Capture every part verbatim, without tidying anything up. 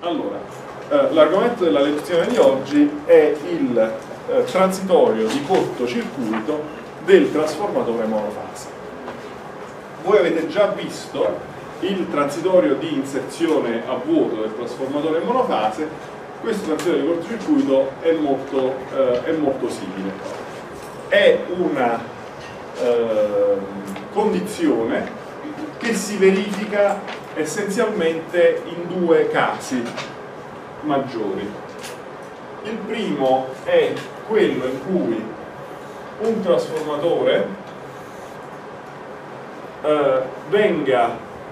Allora, eh, l'argomento della lezione di oggi è il eh, transitorio di cortocircuito del trasformatore monofase. Voi avete già visto il transitorio di inserzione a vuoto del trasformatore monofase. Questo transitorio di cortocircuito è molto, eh, è molto simile. È una eh, condizione che si verifica essenzialmente in due casi maggiori. Il primo è quello in cui un trasformatore eh, venga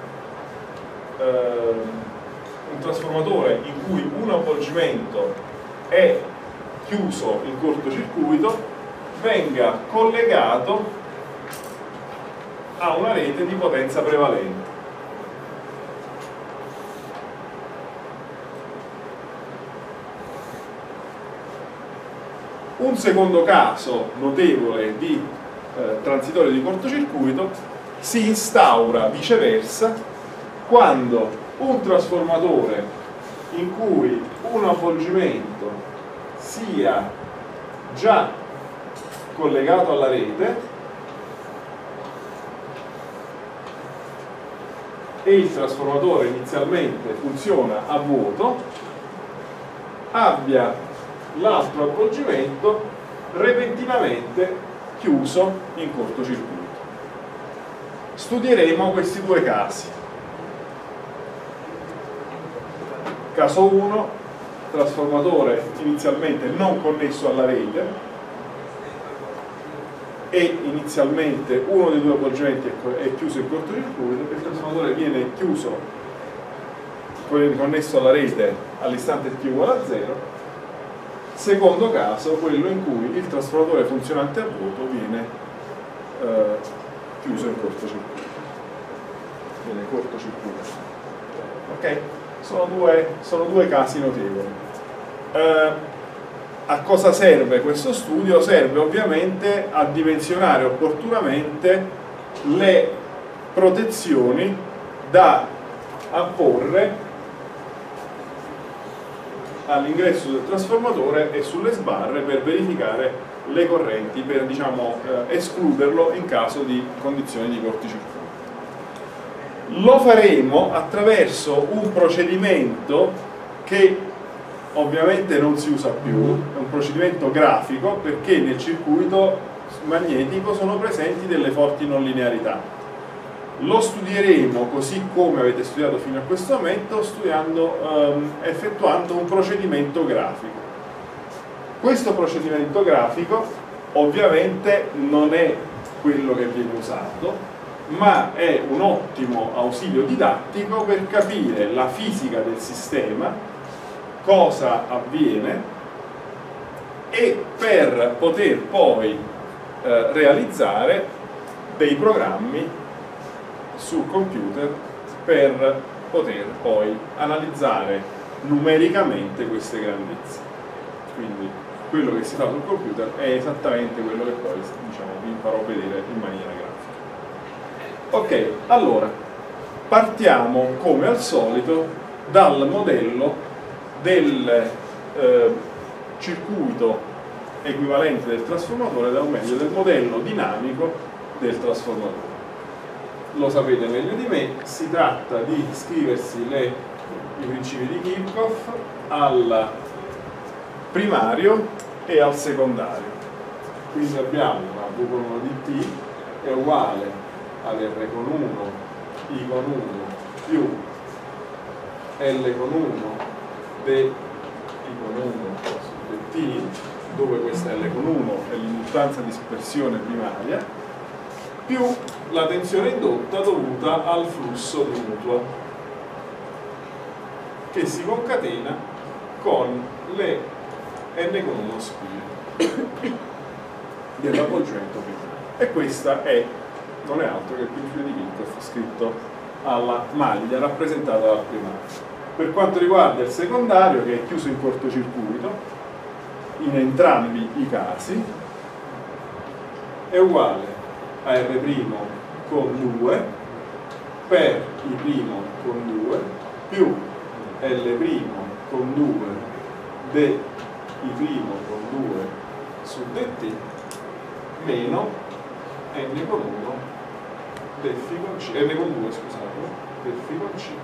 eh, un trasformatore in cui un avvolgimento è chiuso in cortocircuito venga collegato a una rete di potenza prevalente. Un secondo caso notevole di eh, transitorio di cortocircuito si instaura viceversa quando un trasformatore in cui un avvolgimento sia già collegato alla rete e il trasformatore inizialmente funziona a vuoto, abbia l'altro avvolgimento repentinamente chiuso in cortocircuito. Studieremo questi due casi. Caso uno, trasformatore inizialmente non connesso alla rete e inizialmente uno dei due avvolgimenti è chiuso in cortocircuito e il trasformatore viene chiuso, connesso alla rete all'istante t uguale a zero. Secondo caso, quello in cui il trasformatore funzionante a vuoto viene eh, chiuso in cortocircuito. Viene cortocircuitato. Ok? Sono due, sono due casi notevoli. Eh, a cosa serve questo studio? Serve ovviamente a dimensionare opportunamente le protezioni da apporre all'ingresso del trasformatore e sulle sbarre per verificare le correnti, per diciamo eh, escluderlo in caso di condizioni di cortocircuito. Lo faremo attraverso un procedimento che ovviamente non si usa più, è un procedimento grafico perché nel circuito magnetico sono presenti delle forti non linearità. Lo studieremo così come avete studiato fino a questo momento, studiando, ehm, effettuando un procedimento grafico. Questo procedimento grafico ovviamente non è quello che viene usato, ma è un ottimo ausilio didattico per capire la fisica del sistema, cosa avviene e per poter poi eh, realizzare dei programmi sul computer per poter poi analizzare numericamente queste grandezze. Quindi quello che si fa sul computer è esattamente quello che poi diciamo, vi farò vedere in maniera grafica. Ok, allora partiamo come al solito dal modello del eh, circuito equivalente del trasformatore, o meglio del modello dinamico del trasformatore. Lo sapete meglio di me, si tratta di scriversi le, i principi di Kirchhoff al primario e al secondario. Quindi abbiamo la V con uno di T è uguale ad R con uno, I con uno più L con uno D I con uno su dt, dove questa L con uno è l'induttanza di dispersione primaria, più la tensione indotta dovuta al flusso di mutua, che si concatena con le N con uno spire dell'avvolgimento primario. E questa è, non è altro che il principio di Kirchhoff scritto alla maglia rappresentata dal primario. Per quanto riguarda il secondario, che è chiuso in cortocircuito in entrambi i casi, è uguale a R' con due per I' con due più L' con due dI' con due su dt meno N con uno dφ con C, N con due scusate, dφ con C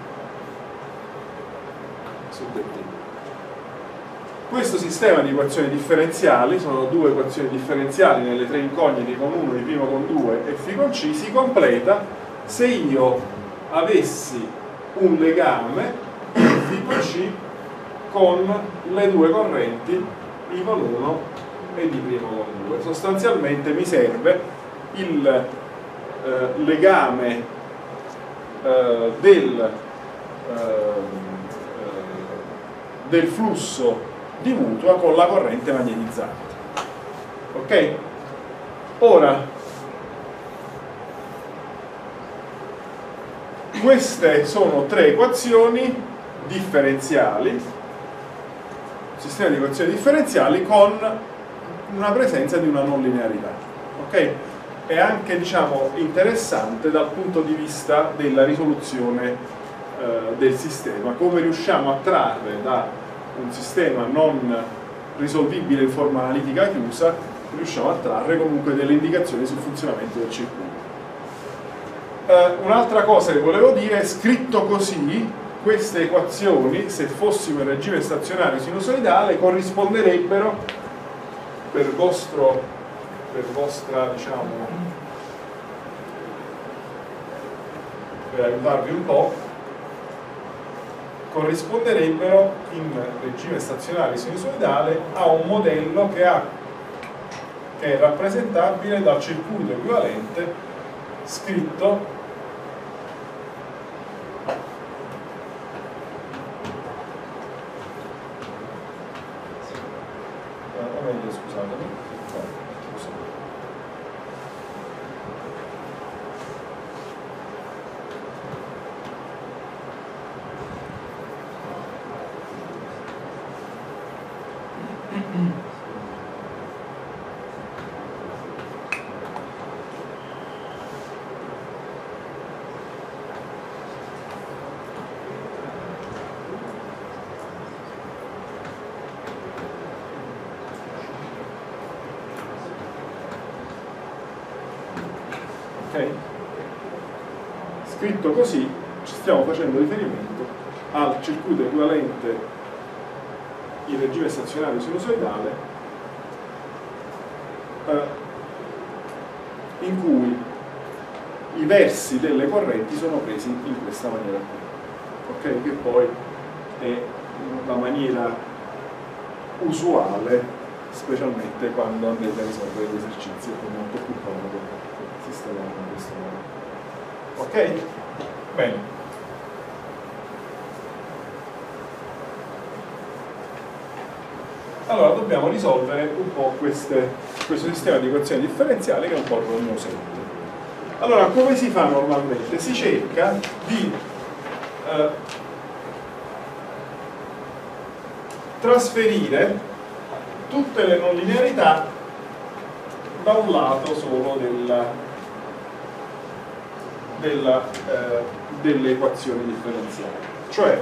su dt. Questo sistema di equazioni differenziali, sono due equazioni differenziali nelle tre incognite con uno, I' con due e φ con C, si completa se io avessi un legame φ con C con le due correnti I con uno e I' con due. Sostanzialmente mi serve il eh, legame eh, del, eh, del flusso di mutua con la corrente magnetizzante. Ok? Ora, queste sono tre equazioni differenziali, sistema di equazioni differenziali con una presenza di una non linearità. Ok? È anche, diciamo, interessante dal punto di vista della risoluzione eh, del sistema, come riusciamo a trarre da un sistema non risolvibile in forma analitica chiusa, riusciamo a trarre comunque delle indicazioni sul funzionamento del circuito. Eh, un'altra cosa che volevo dire è, scritto così, queste equazioni, se fossimo in regime stazionario sinusoidale, corrisponderebbero, per vostro, per vostra, diciamo, per aiutarvi un po', corrisponderebbero in regime stazionario sinusoidale a un modello che, ha, che è rappresentabile dal circuito equivalente scritto o meglio scusatemi ok? Scritto così ci stiamo facendo riferimento al circuito equivalente in regime stazionario sinusoidale eh, in cui i versi delle correnti sono presi in questa maniera qui, ok? Che poi è la maniera usuale, specialmente quando andrete a risolvere gli esercizi, è molto più comodo sistemare in questo modo. Ok? Bene. Allora dobbiamo risolvere un po' queste, questo sistema di equazioni differenziali che è un po' rognosette. Allora, come si fa normalmente? Si cerca di eh, trasferire tutte le non linearità da un lato solo della, della, eh, delle equazioni differenziali, cioè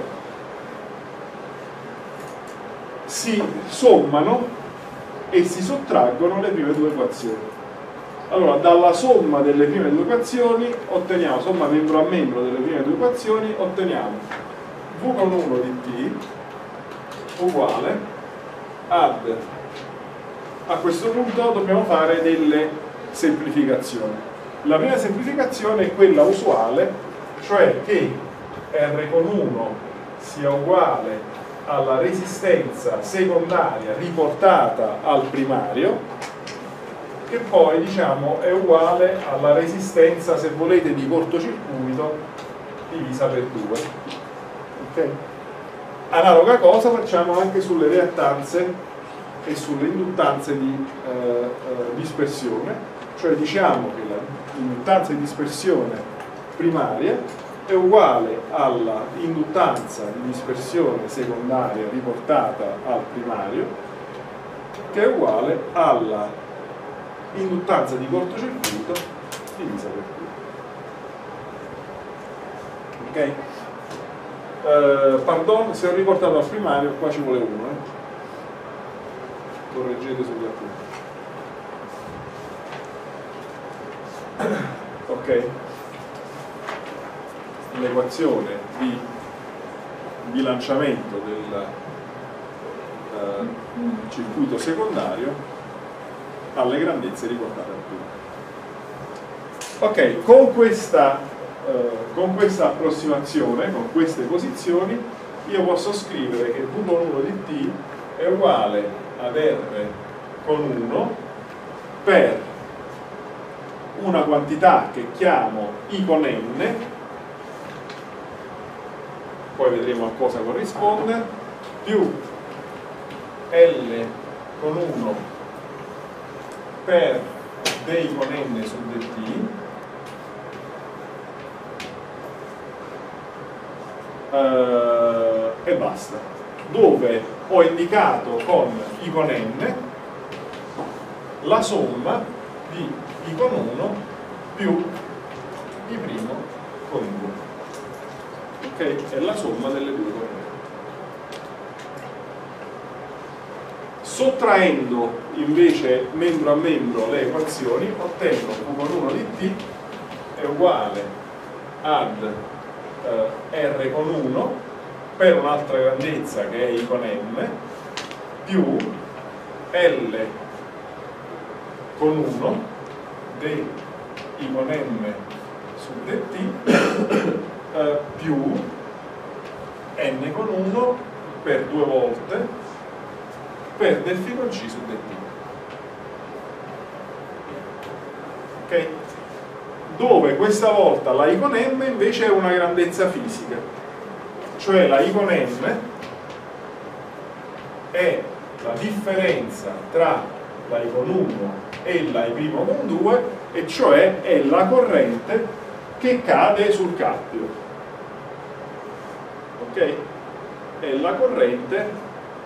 si sommano e si sottraggono le prime due equazioni. Allora, dalla somma delle prime due equazioni otteniamo, somma membro a membro delle prime due equazioni, otteniamo v con uno di t uguale ad, a questo punto dobbiamo fare delle semplificazioni. La prima semplificazione è quella usuale, cioè che R con uno sia uguale alla resistenza secondaria riportata al primario, che poi diciamo è uguale alla resistenza, se volete, di cortocircuito divisa per due. Okay? Analoga cosa facciamo anche sulle reattanze e sulle induttanze di eh, eh, dispersione, cioè diciamo che l'induttanza di dispersione primaria è uguale alla induttanza di dispersione secondaria riportata al primario, che è uguale alla induttanza di cortocircuito divisa per due. Ok? eh, pardon, se ho riportato al primario, qua ci vuole uno, eh. Correggete sugli appunti. Ok, l'equazione di bilanciamento del eh, circuito secondario alle grandezze riportate al primo. Ok, con questa, eh, con questa approssimazione, con queste posizioni, io posso scrivere che V con uno di t è uguale ad R con uno per una quantità che chiamo I con N, poi vedremo a cosa corrisponde, più L con uno per dei con N su dt, eh, e basta, dove ho indicato con I con N la somma di I con uno più I primo con due. Ok? È la somma delle due correnti. Sottraendo invece membro a membro le equazioni, ottengo V con uno di t è uguale ad eh, R con uno per un'altra grandezza che è I con N più L con uno di I con N su dt eh, più N con uno per due volte per del φ con c su dt. Ok? Dove questa volta la I con m invece è una grandezza fisica, cioè la I con m è la differenza tra la I con uno e la I' con due, e cioè è la corrente che cade sul cappio. Ok? È la corrente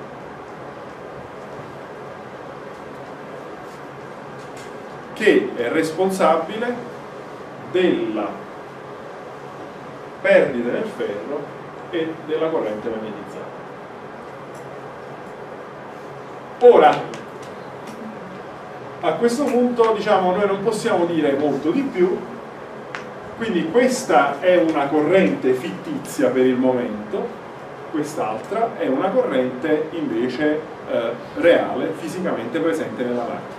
che è responsabile della perdita del ferro e della corrente magnetizzata. Ora, a questo punto, diciamo, noi non possiamo dire molto di più, quindi questa è una corrente fittizia per il momento, quest'altra è una corrente invece eh, reale, fisicamente presente nella macchina,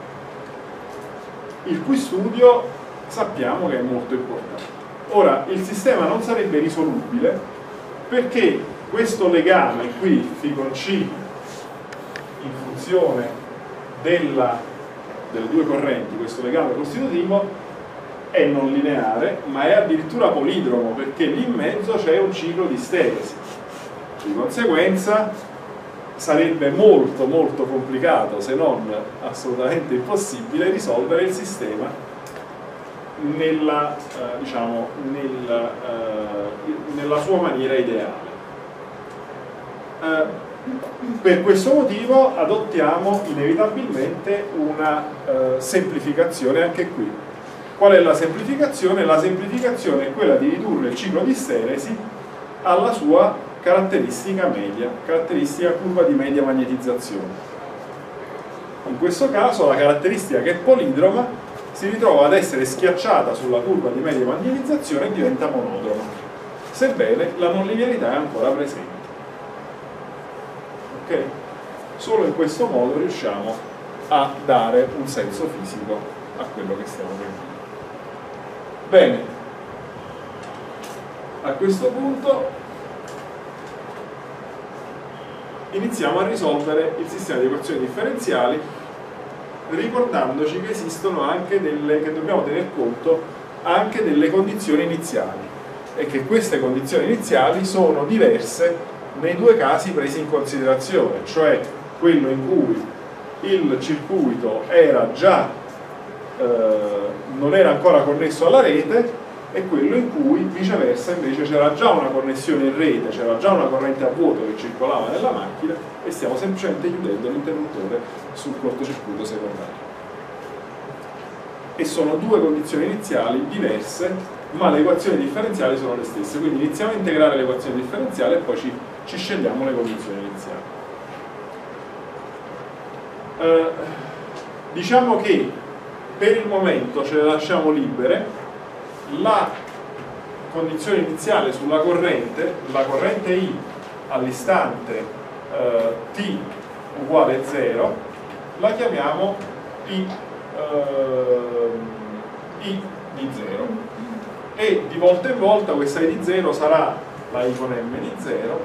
il cui studio sappiamo che è molto importante. Ora, il sistema non sarebbe risolubile perché questo legame qui, φ con c, in funzione della, delle due correnti, questo legame costitutivo, è non lineare, ma è addirittura polidromo, perché lì in mezzo c'è un ciclo di steresi. Di conseguenza sarebbe molto molto complicato, se non assolutamente impossibile, risolvere il sistema nella, eh, diciamo, nella, eh, nella sua maniera ideale. Eh, per questo motivo adottiamo inevitabilmente una eh, semplificazione anche qui. Qual è la semplificazione? La semplificazione è quella di ridurre il ciclo di steresi alla sua caratteristica media, caratteristica curva di media magnetizzazione. In questo caso la caratteristica, che è polidroma, si ritrova ad essere schiacciata sulla curva di media magnetizzazione e diventa monodroma, sebbene la non linearità è ancora presente. Ok? Solo in questo modo riusciamo a dare un senso fisico a quello che stiamo vedendo. Bene, a questo punto iniziamo a risolvere il sistema di equazioni differenziali, ricordandoci che esistono anche delle, che dobbiamo tener conto anche delle condizioni iniziali, e che queste condizioni iniziali sono diverse nei due casi presi in considerazione, cioè quello in cui il circuito era già eh, non era ancora connesso alla rete, e quello in cui viceversa invece c'era già una connessione in rete, c'era già una corrente a vuoto che circolava nella macchina e stiamo semplicemente chiudendo l'interruttore sul cortocircuito secondario. E sono due condizioni iniziali diverse ma le equazioni differenziali sono le stesse, quindi iniziamo a integrare l'equazione differenziale e poi ci, ci scegliamo le condizioni iniziali. Eh, diciamo che per il momento ce le lasciamo libere. La condizione iniziale sulla corrente, la corrente I all'istante eh, t uguale zero, la chiamiamo I, eh, I di zero, e di volta in volta questa I di zero sarà la I con M di zero,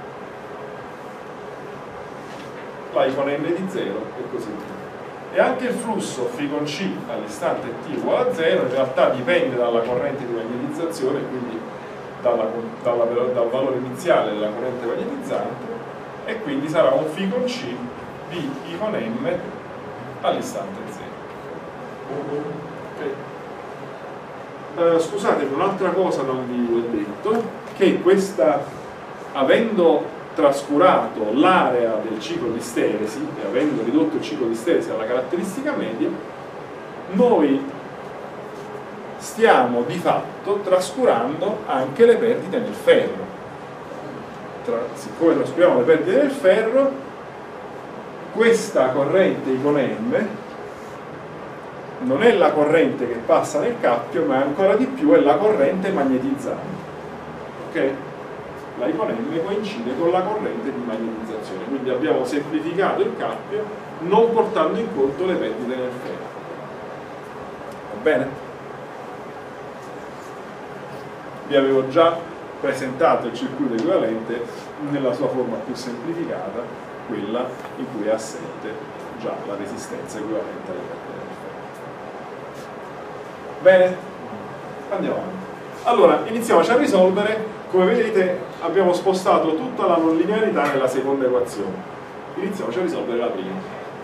la I con N di zero e così via. E anche il flusso φ con C all'istante t uguale a zero in realtà dipende dalla corrente di magnetizzazione, quindi dalla, dalla, dal valore iniziale della corrente magnetizzante, e quindi sarà un φ con C di I con M all'istante zero. Okay. Uh, scusate, un'altra cosa non vi ho detto, che questa, avendo trascurato l'area del ciclo di steresi e avendo ridotto il ciclo di steresi alla caratteristica media, noi stiamo di fatto trascurando anche le perdite nel ferro. Tra, siccome trascuriamo le perdite nel ferro, questa corrente I con M non è la corrente che passa nel cappio, ma ancora di più è la corrente magnetizzante. Ok? La I con M coincide con la corrente di magnetizzazione, quindi abbiamo semplificato il cappio non portando in conto le perdite nel ferro. Va bene? Vi avevo già presentato il circuito equivalente nella sua forma più semplificata, quella in cui è assente già la resistenza equivalente alle perdite nel ferro. Bene? Andiamo avanti. Allora, iniziamoci a risolvere. Come vedete abbiamo spostato tutta la non linearità nella seconda equazione. Iniziamoci a risolvere la prima.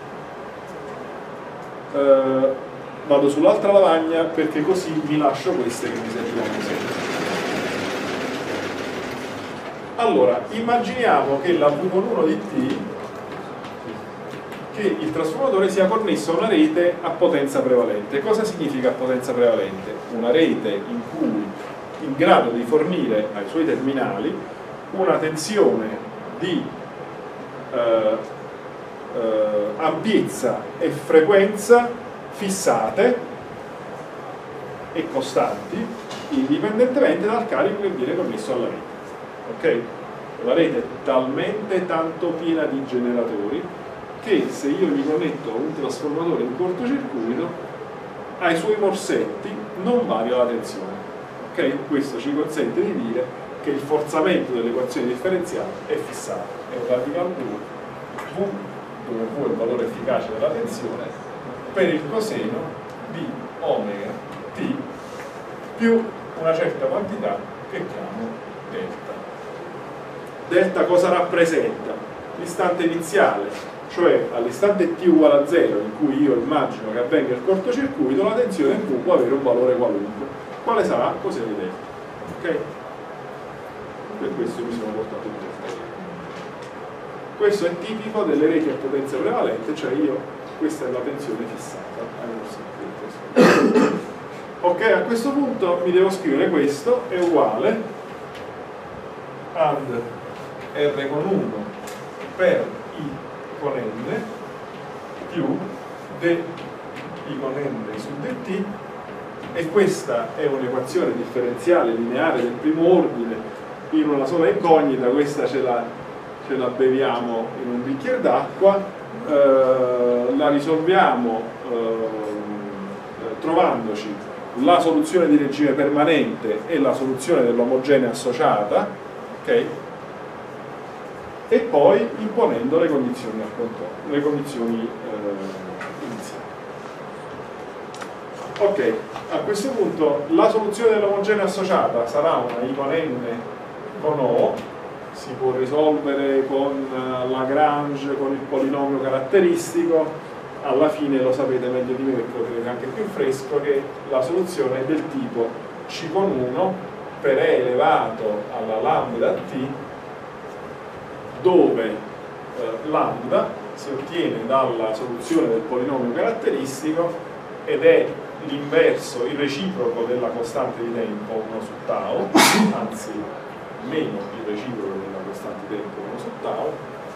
Eh, vado sull'altra lavagna perché così vi lascio queste che mi serviranno sempre. Allora, immaginiamo che la V con uno di T, che il trasformatore sia connesso a una rete a potenza prevalente. Cosa significa potenza prevalente? Una rete in cui in grado di fornire ai suoi terminali una tensione di eh, eh, ampiezza e frequenza fissate e costanti indipendentemente dal carico che viene connesso alla rete. Ok? La rete è talmente tanto piena di generatori che se io mi connetto a un trasformatore in cortocircuito, ai suoi morsetti non varia la tensione. Okay? Questo ci consente di dire che il forzamento dell'equazione differenziale è fissato, è un radical V, dove V è il valore efficace della tensione, per il coseno di omega t più una certa quantità che chiamo delta. Delta cosa rappresenta? L'istante iniziale, cioè all'istante t uguale a zero, in cui io immagino che avvenga il cortocircuito, la tensione in V può avere un valore qualunque. Quale sarà? Coseno di delta. Ok? Per questo mi sono portato il delta. Questo è tipico delle reti a potenza prevalente, cioè io, questa è la tensione fissata. Ok, a questo punto mi devo scrivere questo è uguale ad R con uno per I con N più d I con N su dt, e questa è un'equazione differenziale lineare del primo ordine in una sola incognita. Questa ce la, ce la beviamo in un bicchiere d'acqua, eh, la risolviamo eh, trovandoci la soluzione di regime permanente e la soluzione dell'omogenea associata, ok? E poi imponendo le condizioni al contorno, le condizioni eh, iniziali. Ok, a questo punto la soluzione dell'omogenea associata sarà una I con N con O, si può risolvere con Lagrange, con il polinomio caratteristico. Alla fine lo sapete meglio di me perché lo tenete anche più fresco, che la soluzione è del tipo C con uno per E elevato alla lambda t, dove eh, lambda si ottiene dalla soluzione del polinomio caratteristico ed è l'inverso, il reciproco della costante di tempo uno su tau, anzi meno il reciproco della costante di tempo uno su tau,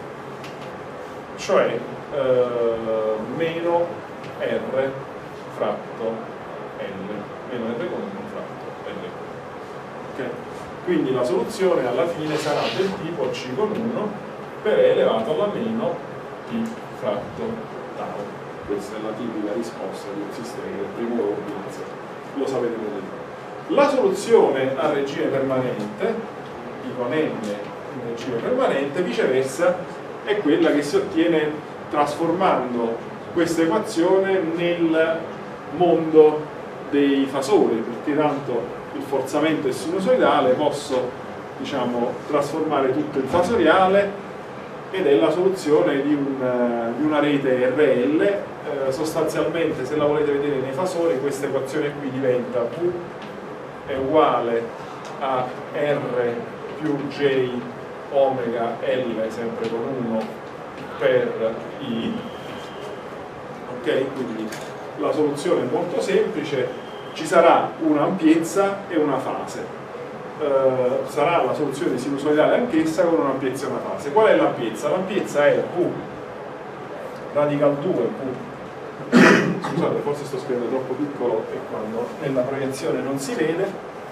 cioè eh, meno R fratto L, meno R con uno fratto L. Okay? Quindi la soluzione alla fine sarà del tipo C con uno per E elevato alla meno T fratto tau. Questa è la tipica risposta di un sistema del primo ordine, lo sapete bene. La soluzione a regime permanente, I con N in regime permanente, viceversa, è quella che si ottiene trasformando questa equazione nel mondo dei fasori, perché tanto il forzamento è sinusoidale, posso, diciamo, trasformare tutto in fasoriale ed è la soluzione di, un, di una rete R L. Eh, sostanzialmente, se la volete vedere nei fasori, questa equazione qui diventa V è uguale a R più J omega L sempre con uno per I. Ok, quindi la soluzione è molto semplice. Ci sarà un'ampiezza e una fase. Uh, sarà la soluzione sinusoidale anch'essa con un'ampiezza e una fase. Qual è l'ampiezza? L'ampiezza è V radical due V. Scusate, forse sto scrivendo troppo piccolo e quando nella proiezione non si vede.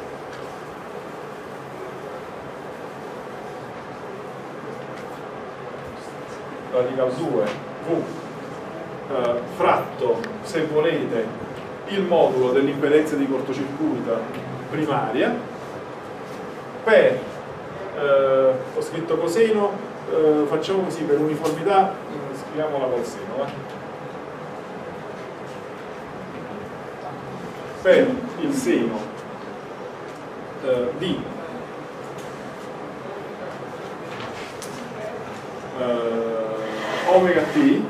Radical due V uh, fratto, se volete, il modulo dell'impedenza di cortocircuito primaria per, eh, ho scritto coseno, eh, facciamo così per uniformità, eh, scriviamola col seno, eh. Per il seno eh, di eh, omega t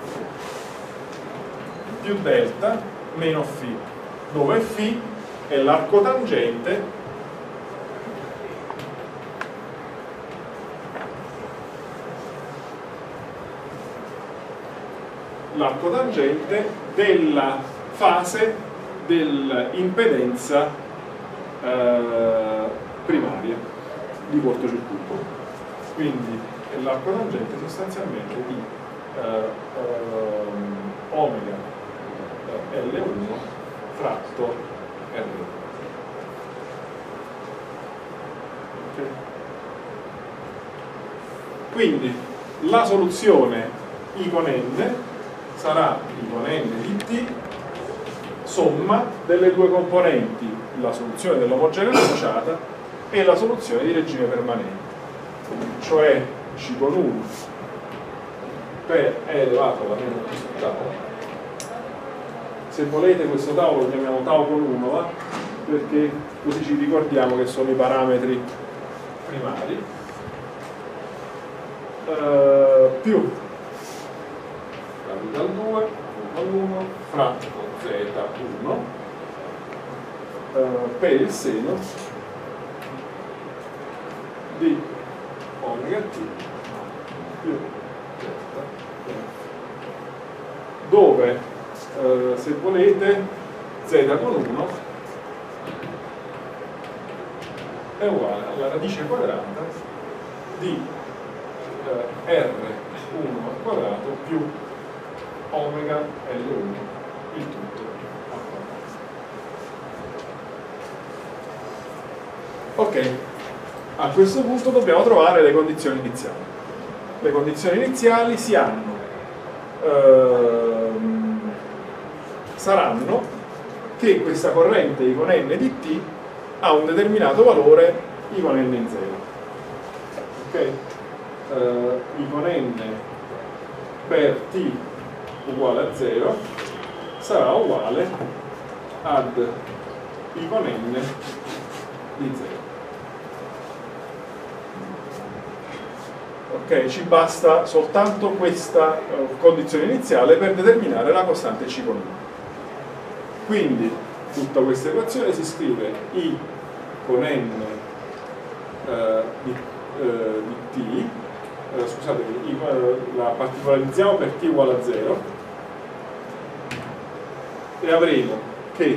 più delta meno φ, dove φ è l'arco tangente l'arco tangente della fase dell'impedenza eh, primaria di cortocircuito. Quindi è l'arco tangente sostanzialmente di eh, eh, omega L uno fratto R. Okay. Quindi la soluzione I con N sarà I con N di T somma delle due componenti, la soluzione dell'omogenea associata e la soluzione di regime permanente, cioè C con uno per E elevato alla meno T su tau. Se volete questo tau lo chiamiamo tau con uno, va? Perché così ci ricordiamo che sono i parametri primari, uh, più radical due, uno con uno, fratto Z uno, uh, per il seno di omega t più Z, dove Uh, se volete Z con uno è uguale alla radice quadrata di uh, R uno al quadrato più omega L uno, il tutto al quadrato. Ok, a questo punto dobbiamo trovare le condizioni iniziali. Le condizioni iniziali si hanno uh, saranno che questa corrente I con N di T ha un determinato valore I con N in zero. Ok? Uh, I con N per T uguale a zero sarà uguale ad I con N di zero. Ok? Ci basta soltanto questa uh, condizione iniziale per determinare la costante C con uno. Quindi tutta questa equazione si scrive I con N eh, di, eh, di T, eh, scusatemi, I, eh, la particolarizziamo per T uguale a zero e avremo che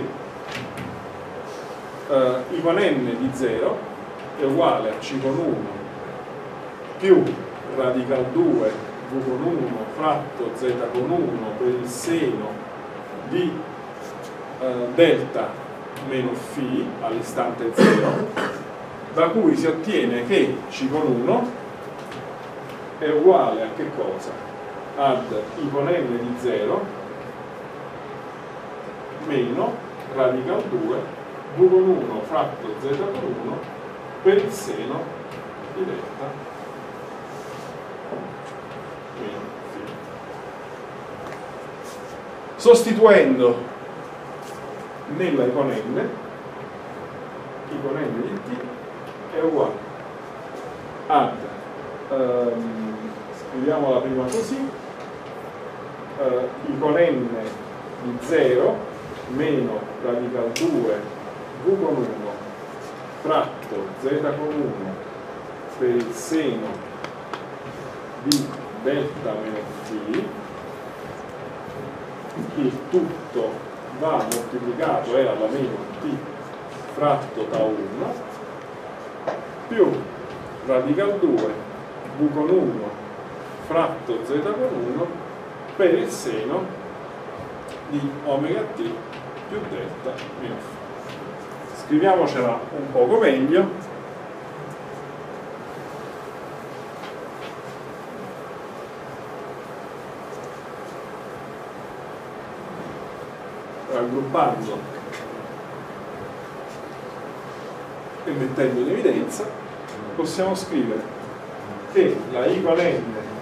eh, I con n di zero è uguale a C con uno più radical due V con uno fratto Z con uno per il seno di eh, delta meno φ all'istante zero, da cui si ottiene che C con uno è uguale a che cosa? Ad I con n di zero meno radical due V con uno fratto Z con uno per il seno di delta meno φ. Sostituendo nella I con n, I con n di t è uguale ad um, scriviamola prima così, uh, I con n di zero meno radical due V con uno fratto Z con uno per il seno di delta meno t, il tutto va moltiplicato è alla meno t fratto tau uno più radical due V con uno fratto Z con uno per il seno di omega t più delta meno φ. Scriviamocela un poco meglio. Raggruppando e mettendo in evidenza, possiamo scrivere che la I con n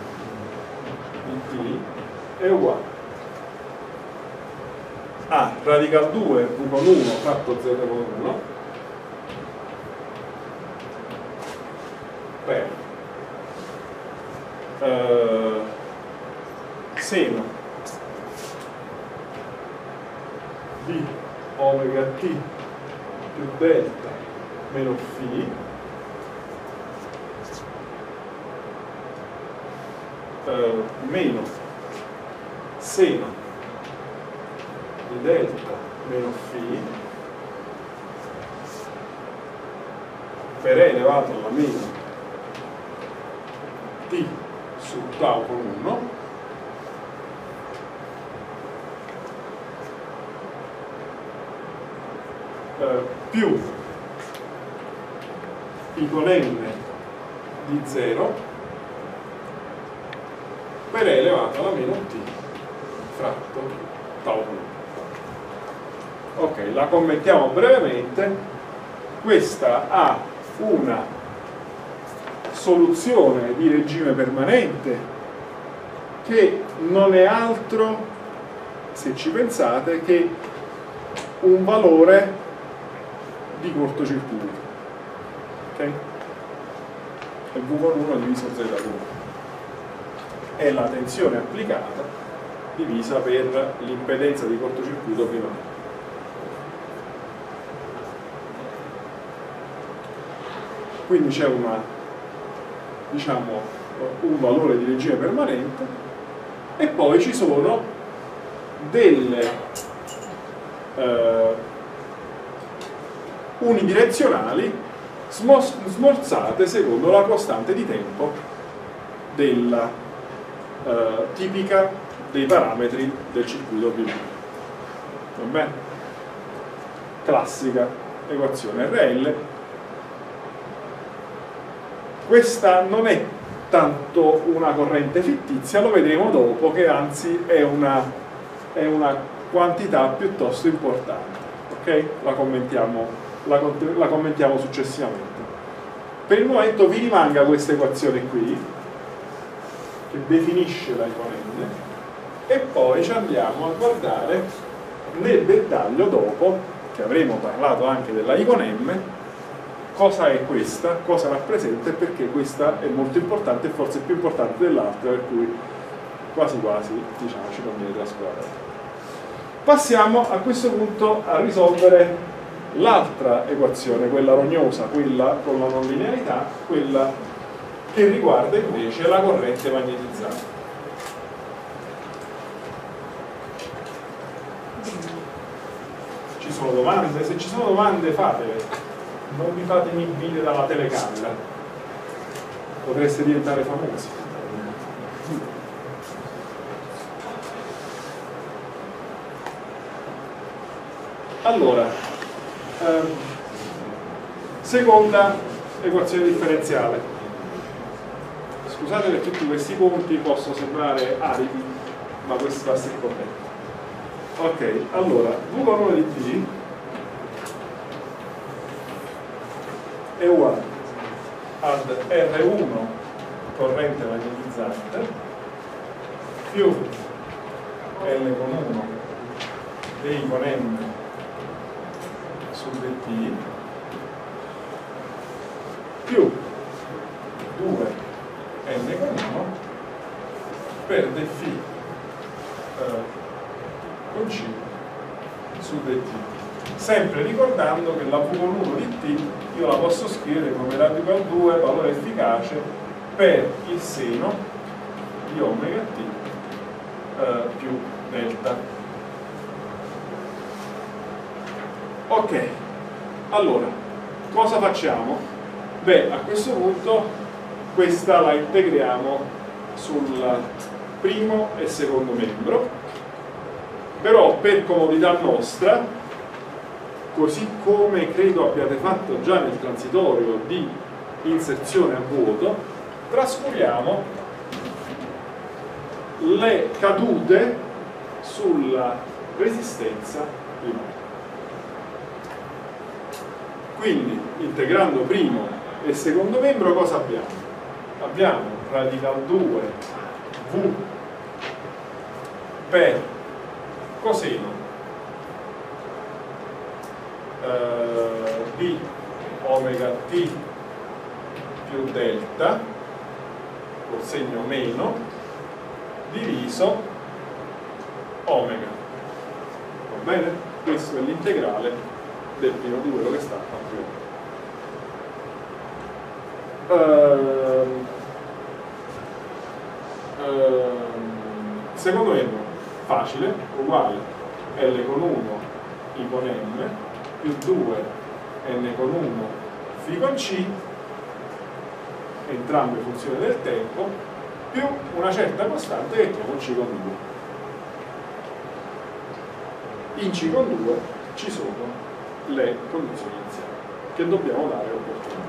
di t è uguale a radical due V con uno fratto Z con uno per eh, seno di omega t più delta meno φ eh, meno seno di delta meno φ per e elevato alla meno t su tau con uno eh, più I con n di zero per e elevato alla meno t fratto tau con uno. Ok, la commentiamo brevemente. Questa ha una soluzione di regime permanente che non è altro, se ci pensate, che un valore di cortocircuito. Ok? È V con uno diviso Z con uno. È la tensione applicata divisa per l'impedenza di cortocircuito che non è. Quindi c'è una, diciamo, un valore di regime permanente e poi ci sono delle eh, unidirezionali smorzate secondo la costante di tempo della eh, tipica dei parametri del circuito binario. Va bene? Classica equazione R L. Questa non è tanto una corrente fittizia, lo vedremo dopo, che anzi è una, è una quantità piuttosto importante. Ok? La commentiamo, la, la commentiamo successivamente. Per il momento vi rimanga questa equazione qui, che definisce la I con n, e poi ci andiamo a guardare nel dettaglio dopo, che avremo parlato anche della I con m, cosa è questa, cosa rappresenta e perché questa è molto importante e forse più importante dell'altra, per cui quasi quasi diciamo ci conviene trascurare. Passiamo a questo punto a risolvere l'altra equazione, quella rognosa, quella con la non linearità, quella che riguarda invece la corrente magnetizzata. Ci sono domande? Se ci sono domande fatele, non vi fate inibire dalla telecamera, potreste diventare famosi. Allora, ehm, seconda equazione differenziale. Scusate per tutti questi punti, possono sembrare aridi, ma questo va a essere corretto. Ok, allora, V con uno di T è uguale ad R uno corrente magnetizzante più L con uno dei con M su dt più due N con uno per dφ eh, con C su dt, sempre ricordando che la V con uno di T io la posso scrivere come radical due valore efficace per il seno di omega t eh, più delta. Ok, allora cosa facciamo? Beh, a questo punto questa la integriamo sul primo e secondo membro, però per comodità nostra, così come credo abbiate fatto già nel transitorio di inserzione a vuoto, trascuriamo le cadute sulla resistenza primaria. Quindi, integrando primo e secondo membro, cosa abbiamo? Abbiamo radical due V per coseno eh, di omega t più delta col segno meno diviso omega. Va bene? Questo è l'integrale del primo di quello che sta a più. Ehm, ehm, secondo membro facile, uguale L con uno I con M più due N con uno Φ con C, entrambe funzioni del tempo, più una certa costante che chiamo C con due. In C con due ci sono le condizioni iniziali che dobbiamo dare opportunamente.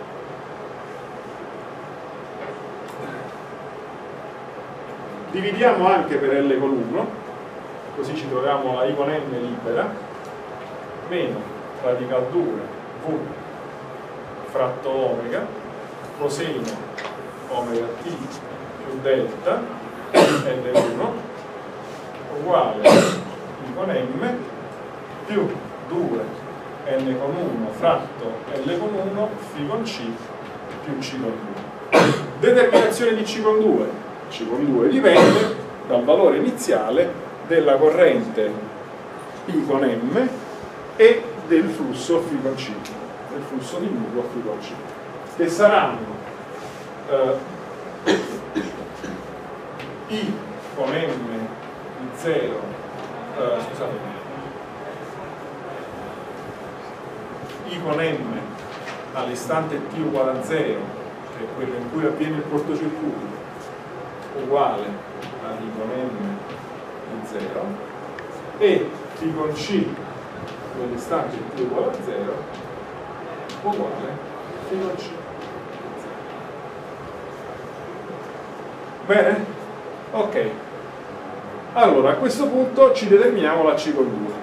Dividiamo anche per L con uno, così ci troviamo la I con M libera, meno radical due V fratto omega, coseno omega t più delta L uno, uguale I con M più due N con uno fratto L con uno Φ con C più C con due. Determinazione di C con due. C con due dipende dal valore iniziale della corrente I con M e del flusso Φ con C, del flusso di nucleo Φ con C, che saranno eh, I con M di zero, eh, scusate, I con M all'istante t uguale a zero, che è quello in cui avviene il cortocircuito, uguale a I con M di zero, e Φ con C nell'istante t uguale a zero uguale Φ con C di zero. Bene? Ok. Allora, a questo punto ci determiniamo la C con due.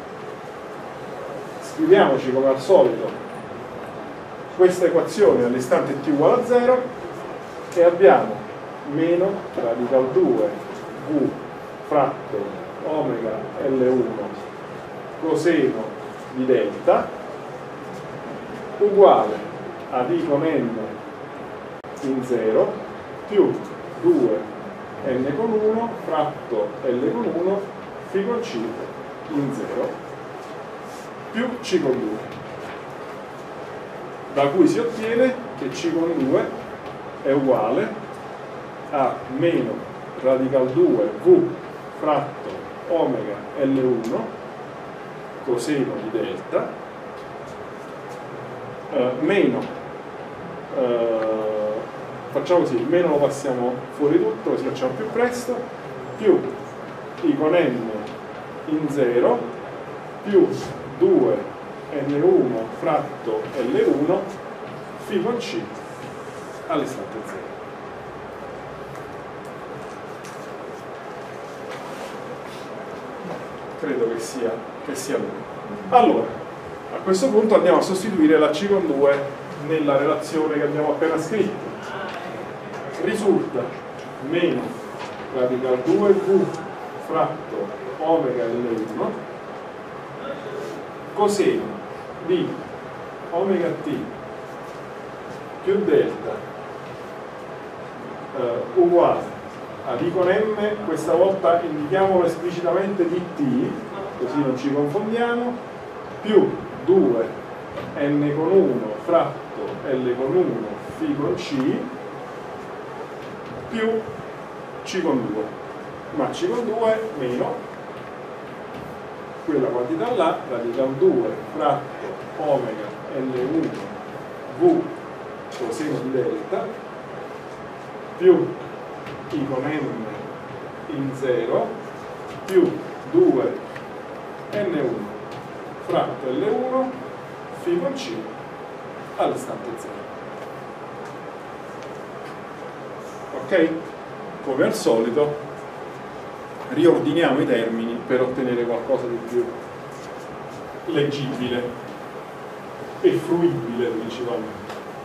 Scriviamoci come al solito questa equazione all'istante t uguale a zero e abbiamo meno radical due V fratto omega L uno coseno di delta uguale ad I con M in zero più due N con uno fratto L con uno Φ con C in zero più C con due, da cui si ottiene che C con due è uguale a meno radical due V fratto omega L uno coseno di delta eh, meno eh, facciamo così, il meno lo passiamo fuori tutto così facciamo più presto, più I con n in zero più due n uno fratto L uno φ con C all'istante zero. Credo che sia, che sia lui. Allora, a questo punto andiamo a sostituire la C con due nella relazione che abbiamo appena scritto. Risulta meno radical due V fratto omega L uno coseno di omega t più delta eh, uguale a I con m, questa volta indichiamolo esplicitamente di t, così non ci confondiamo, più due n con uno fratto L con uno φ con C più C con due, ma C con due meno quella quantità là, radical due fratto omega L uno V coseno di delta più I con m in zero più due n uno fratto L uno φ con C all'istante zero. Ok? Come al solito riordiniamo i termini per ottenere qualcosa di più leggibile e fruibile principalmente.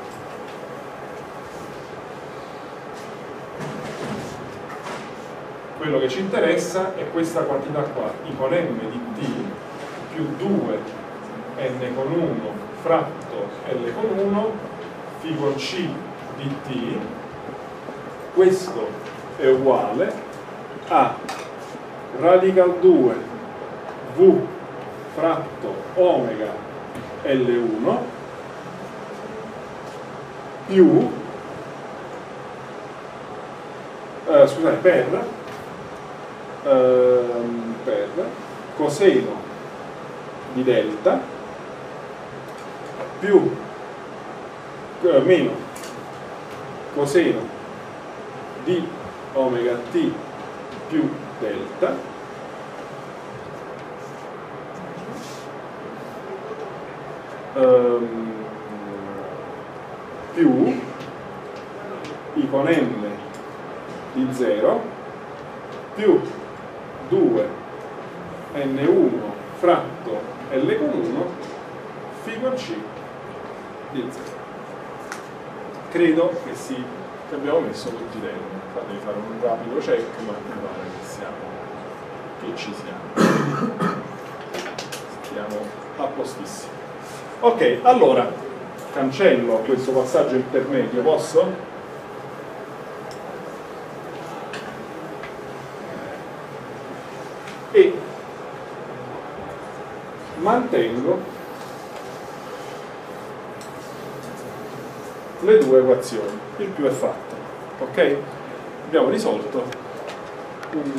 Quello che ci interessa è questa quantità qua, I con m di t più due n con uno fratto L con uno φ con C di t. Questo è uguale a radical due V fratto omega L uno più eh, scusate, per ehm, per coseno di delta più eh, meno coseno di omega t più delta um, più I con m di zero più due n uno fratto L con uno φ con C di zero. Credo che sì, che abbiamo messo tutti i termini. Fatemi fare un rapido check, ma mi pare che siamo, che ci siamo. Stiamo a postissimo. Ok, allora cancello questo passaggio intermedio, posso? E mantengo le due equazioni, il più è fatto. Ok? Abbiamo risolto un,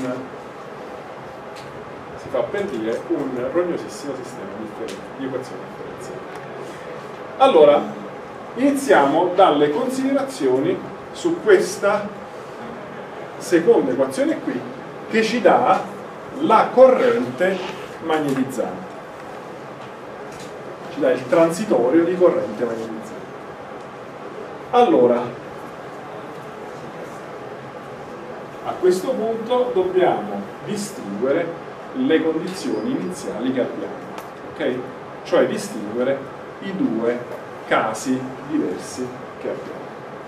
si fa per dire, un rognosissimo sistema di equazioni differenziali. Allora, iniziamo dalle considerazioni su questa seconda equazione qui, che ci dà la corrente magnetizzante, ci dà il transitorio di corrente magnetizzante. Allora, a questo punto dobbiamo distinguere le condizioni iniziali che abbiamo, ok? Cioè distinguere i due casi diversi che abbiamo.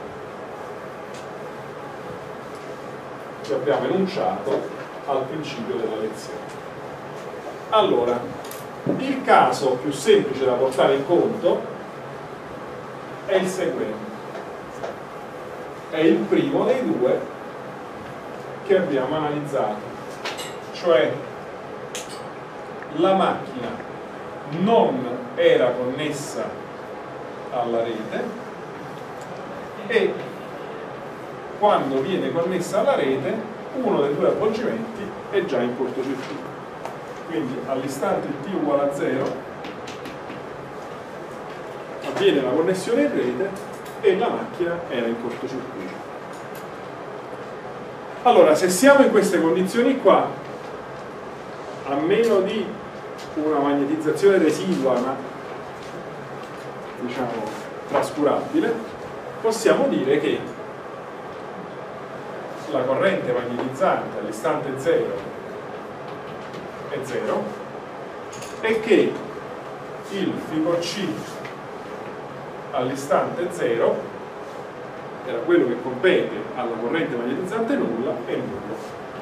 Che abbiamo enunciato al principio della lezione. Allora, il caso più semplice da portare in conto è il seguente. È il primo dei due che abbiamo analizzato, cioè la macchina non era connessa alla rete e quando viene connessa alla rete uno dei due avvolgimenti è già in cortocircuito. quindi all'istante t uguale a zero avviene la connessione in rete e la macchina era in cortocircuito. Allora, se siamo in queste condizioni qua, a meno di una magnetizzazione residua ma diciamo trascurabile, possiamo dire che la corrente magnetizzante all'istante zero è zero e che il fico C all'istante zero era quello che compete alla corrente magnetizzante nulla è nullo.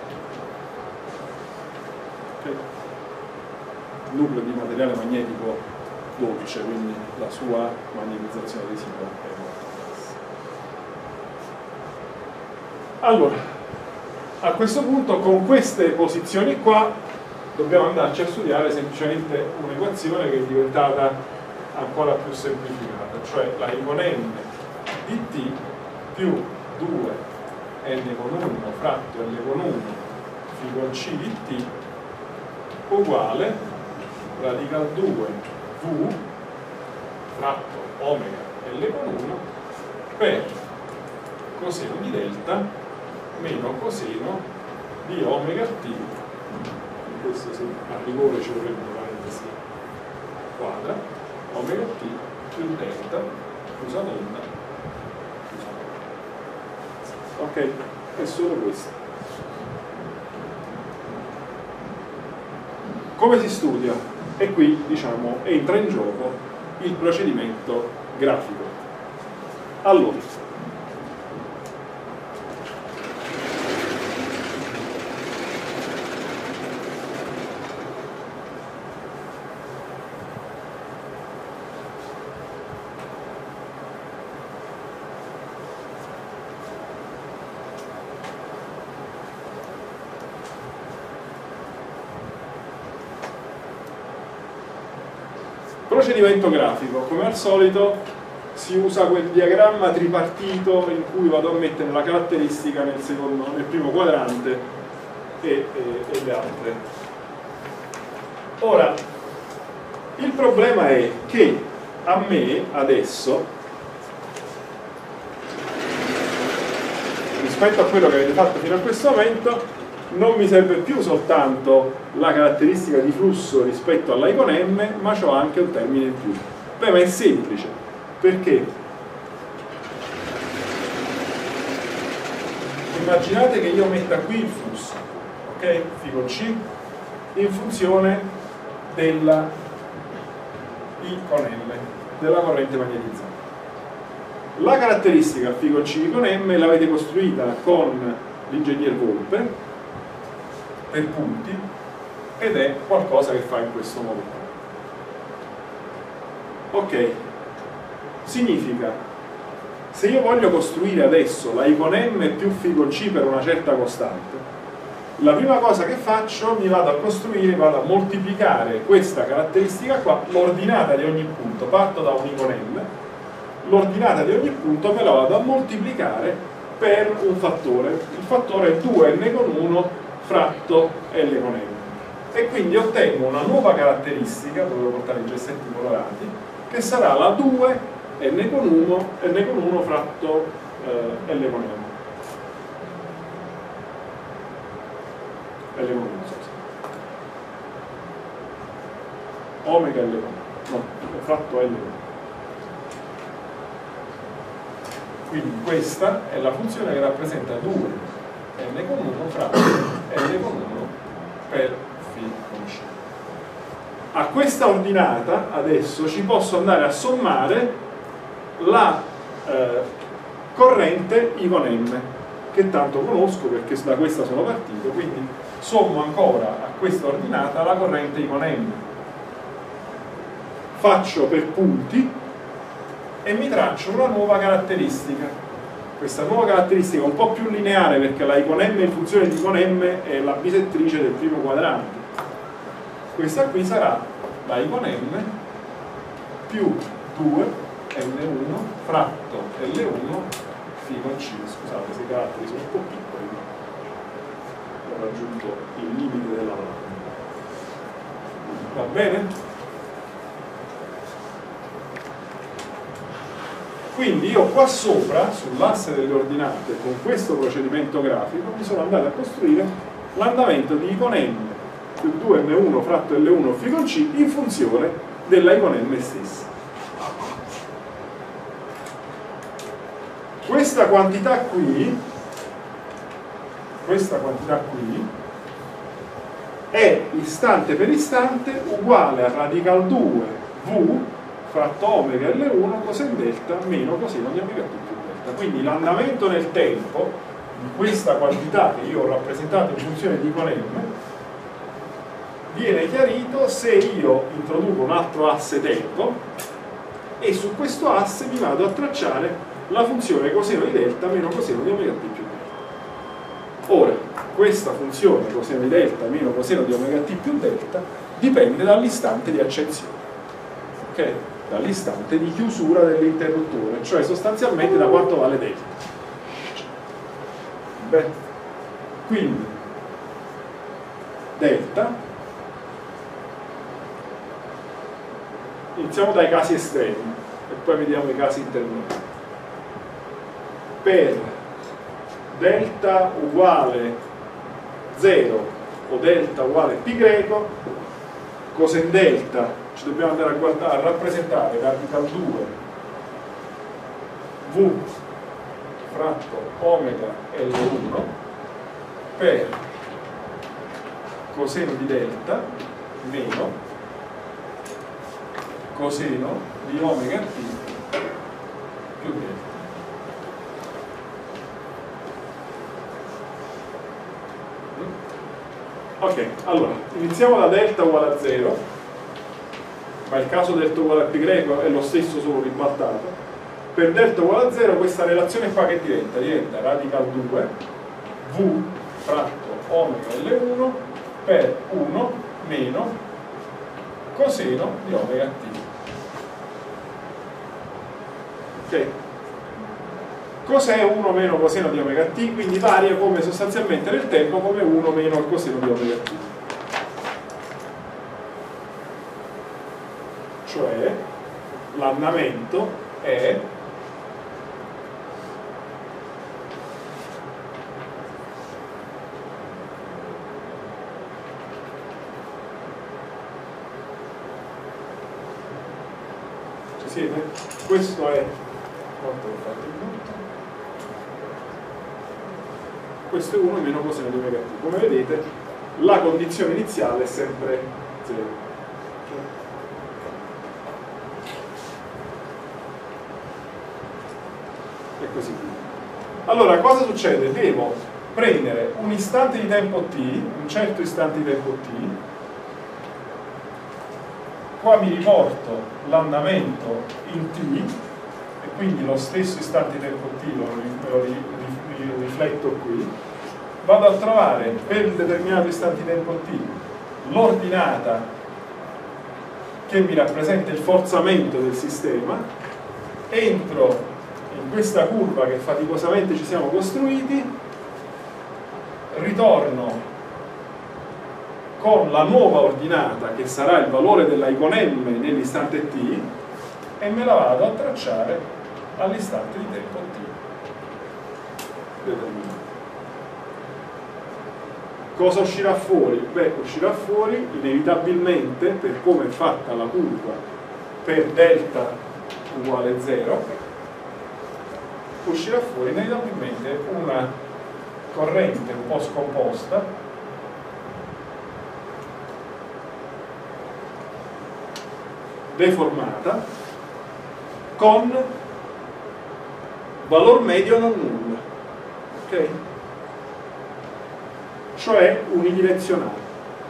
Okay. Nucleo di materiale magnetico dolce, quindi la sua magnetizzazione residua è molto bassa. Allora, a questo punto con queste posizioni qua dobbiamo andarci a studiare semplicemente un'equazione che è diventata ancora più semplificata, cioè la I con M di T più due N con uno fratto L con uno Φ con C di T uguale radical due V fratto omega L con uno per coseno di delta meno coseno di omega T. Questo sì, a rigore ci vorrebbe una parentesi quadra, omega T più delta chiusa l'onda. Ok, è solo questo. Come si studia? E qui, diciamo, entra in gioco il procedimento grafico. Allora, procedimento grafico, come al solito si usa quel diagramma tripartito in cui vado a mettere la caratteristica nel, secondo, nel primo quadrante e, e, e le altre. Ora, il problema è che a me adesso, rispetto a quello che avete fatto fino a questo momento, non mi serve più soltanto la caratteristica di flusso rispetto all'I con M, ma ho anche un termine in più. Beh, ma è semplice, perché immaginate che io metta qui il flusso, ok? Φ con C, in funzione della I con M, della corrente magnetizzante. La caratteristica Φ con C I con M l'avete costruita con l'ingegner Volpe per punti ed è qualcosa che fa in questo modo. Ok, significa, se io voglio costruire adesso la I con M più Φ con C per una certa costante, la prima cosa che faccio, mi vado a costruire, vado a moltiplicare questa caratteristica qua, l'ordinata di ogni punto, parto da un I con M, l'ordinata di ogni punto me la vado a moltiplicare per un fattore, il fattore è due N con uno fratto L con M, e quindi ottengo una nuova caratteristica, dovevo portare i gessetti colorati, che sarà la due N con uno, N con uno fratto eh, L con M. L con uno, scusa. Omega L con uno, no, fratto L con uno. Quindi questa è la funzione che rappresenta due N con uno fratto L con uno per Φ con C. A questa ordinata adesso ci posso andare a sommare la eh, corrente I con M, che tanto conosco perché da questa sono partito, quindi sommo ancora a questa ordinata la corrente I con M. Faccio per punti e mi traccio una nuova caratteristica. Questa nuova caratteristica è un po' più lineare perché la I con M in funzione di I con M è la bisettrice del primo quadrante. Questa qui sarà la I con M più due N uno fratto L uno Φ con C. Scusate se i caratteri sono un po' piccoli, ho raggiunto il limite della lampada. Va bene? Quindi io qua sopra, sull'asse delle ordinate, con questo procedimento grafico, mi sono andato a costruire l'andamento di icon m più due m uno fratto L uno φ con C in funzione della icon m stessa. Questa quantità qui, questa quantità qui, è istante per istante uguale a radical due V fratto omega L uno coseno delta meno coseno di omega t più delta. Quindi l'andamento nel tempo di questa quantità che io ho rappresentato in funzione di icon m viene chiarito se io introduco un altro asse tempo e su questo asse mi vado a tracciare la funzione coseno di delta meno coseno di omega t più delta. Ora, questa funzione coseno di delta meno coseno di omega t più delta dipende dall'istante di accensione, ok? Dall'istante di chiusura dell'interruttore, cioè sostanzialmente da quanto vale delta. Beh, quindi delta, iniziamo dai casi estremi e poi vediamo i casi intermedi. Per delta uguale zero o delta uguale π greco, coseno delta ci dobbiamo andare a, guardare, a rappresentare radical due V fratto omega L uno per coseno di delta meno coseno di omega t più delta. Ok, allora, iniziamo da delta uguale a zero, ma il caso delta uguale a π greco è lo stesso solo ribaltato. Per delta uguale a zero questa relazione qua che diventa? Diventa radical due V fratto omega L uno per uno meno coseno di omega t. Ok? Cos'è uno meno coseno di omega t? Quindi varia come sostanzialmente nel tempo come uno meno il coseno di omega t. Cioè l'andamento è ci siete? Questo è quanto ho fatto il punto? Questo è uno meno coseno di omega t. Come vedete la condizione iniziale è sempre zero. E così via. Allora cosa succede? Devo prendere un istante di tempo t, un certo istante di tempo t, qua mi riporto l'andamento in t e quindi lo stesso istante di tempo t lo, lo, lo rifletto qui, vado a trovare per il determinato istante di tempo t l'ordinata che mi rappresenta il forzamento del sistema, entro in questa curva che faticosamente ci siamo costruiti, ritorno con la nuova ordinata che sarà il valore della icon m nell'istante t e me la vado a tracciare all'istante di tempo t determinato. Cosa uscirà fuori? Beh, uscirà fuori inevitabilmente, per come è fatta la curva per delta uguale zero, uscirà fuori inevitabilmente una corrente un po' scomposta deformata con valor medio non nullo, ok? Cioè unidirezionale.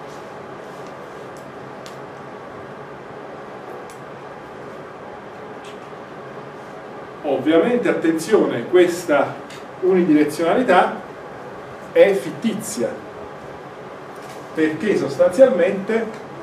Ovviamente, attenzione, questa unidirezionalità è fittizia, perché sostanzialmente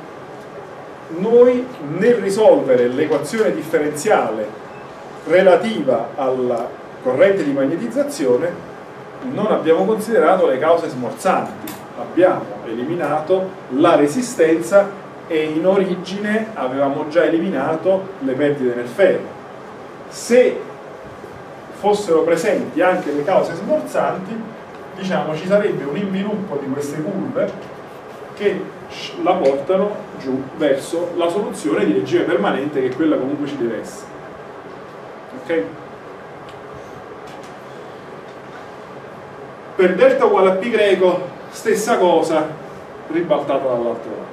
noi nel risolvere l'equazione differenziale relativa alla corrente di magnetizzazione non abbiamo considerato le cause smorzanti, abbiamo eliminato la resistenza e in origine avevamo già eliminato le perdite nel ferro. Se fossero presenti anche le cause smorzanti, diciamo ci sarebbe un inviluppo di queste curve che la portano giù verso la soluzione di regime permanente, che quella comunque ci deve essere. Ok? Per delta uguale a pi greco, stessa cosa, ribaltata dall'altro lato.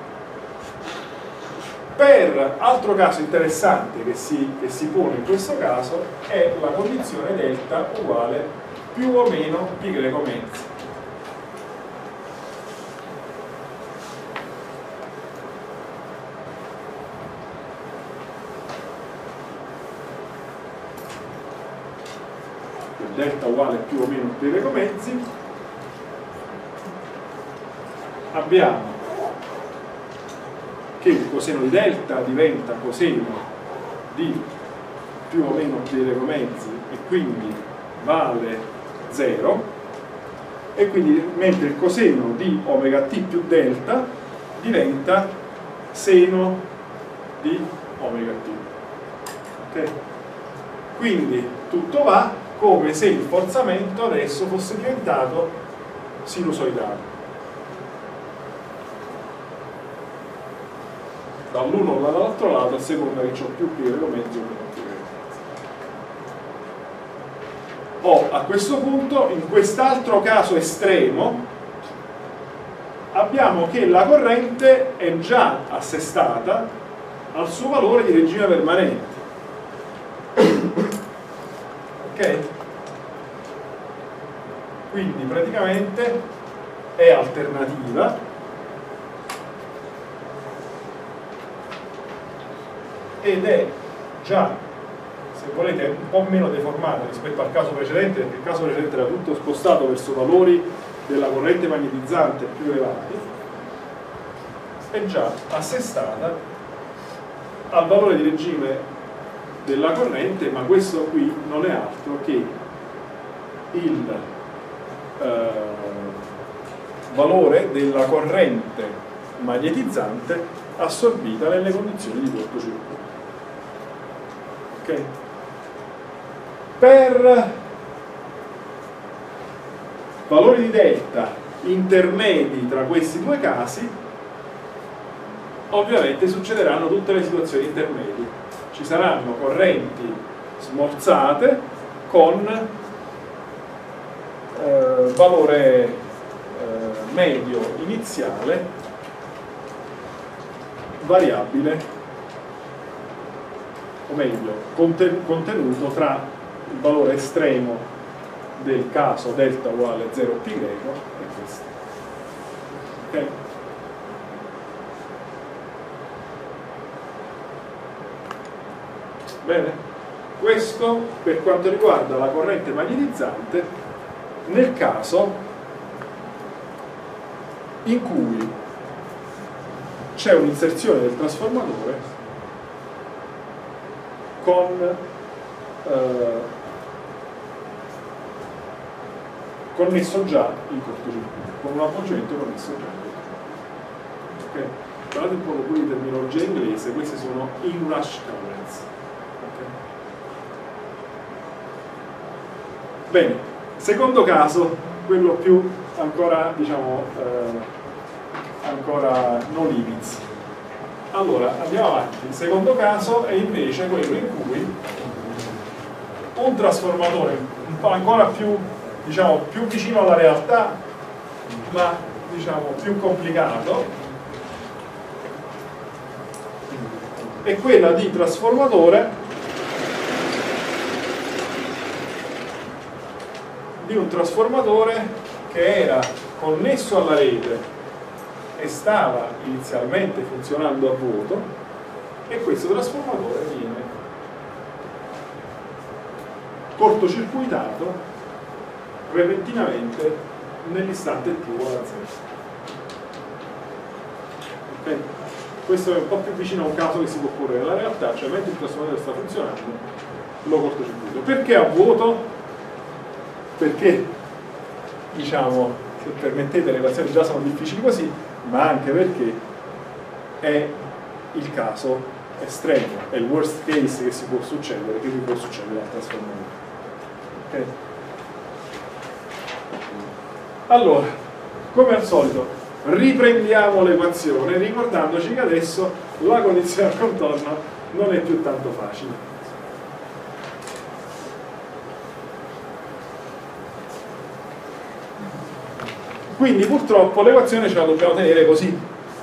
Per altro caso interessante che si, che si pone in questo caso è la condizione delta uguale più o meno pi greco mezzo. Delta uguale più o meno pi greco mezzi, abbiamo che il coseno di delta diventa coseno di più o meno pi greco mezzi e quindi vale zero, e quindi mentre il coseno di omega t più delta diventa seno di omega t. Ok? Quindi tutto va come se il forzamento adesso fosse diventato sinusoidale. Dall'uno all'altro lato, a seconda che ho più pi greco mezzo o meno pi greco mezzo. O a questo punto, in quest'altro caso estremo, abbiamo che la corrente è già assestata al suo valore di regime permanente. Ok? Quindi praticamente è alternativa ed è già, se volete, un po' meno deformata rispetto al caso precedente, perché il caso precedente era tutto spostato verso valori della corrente magnetizzante più elevati, è già assestata al valore di regime della corrente, ma questo qui non è altro che il eh, valore della corrente magnetizzante assorbita nelle condizioni di cortocircuito. Ok? Per valori di delta intermedi tra questi due casi, ovviamente succederanno tutte le situazioni intermedie. Ci saranno correnti smorzate con eh, valore eh, medio iniziale variabile, o meglio contenuto tra il valore estremo del caso delta uguale zero pi greco e questo. Ok? Bene? Questo per quanto riguarda la corrente magnetizzante nel caso in cui c'è un'inserzione del trasformatore con eh, connesso già in cortocircuito, con un avvolgimento connesso già in cortocircuito. Ok? Guardate un po' pure di terminologia inglese, queste sono inrush currents. Okay? Bene, secondo caso, quello più ancora, diciamo, eh, ancora no limits. Allora, andiamo avanti. Il secondo caso è invece quello in cui un trasformatore un po' ancora più, diciamo, più vicino alla realtà, ma diciamo più complicato, è quella di trasformatore di un trasformatore che era connesso alla rete e stava inizialmente funzionando a vuoto, e questo trasformatore viene cortocircuitato repentinamente nell'istante t uguale a zero. Okay? Questo è un po' più vicino a un caso che si può porre nella realtà, cioè mentre il trasformatore sta funzionando lo cortocircuito. Perché a vuoto? Perché, diciamo, se permettete, le equazioni già sono difficili così, ma anche perché è il caso estremo, è il worst case che si può succedere, che vi può succedere al trasformatore. Okay. Allora, come al solito, riprendiamo l'equazione ricordandoci che adesso la condizione al contorno non è più tanto facile. Quindi purtroppo l'equazione ce la dobbiamo tenere così.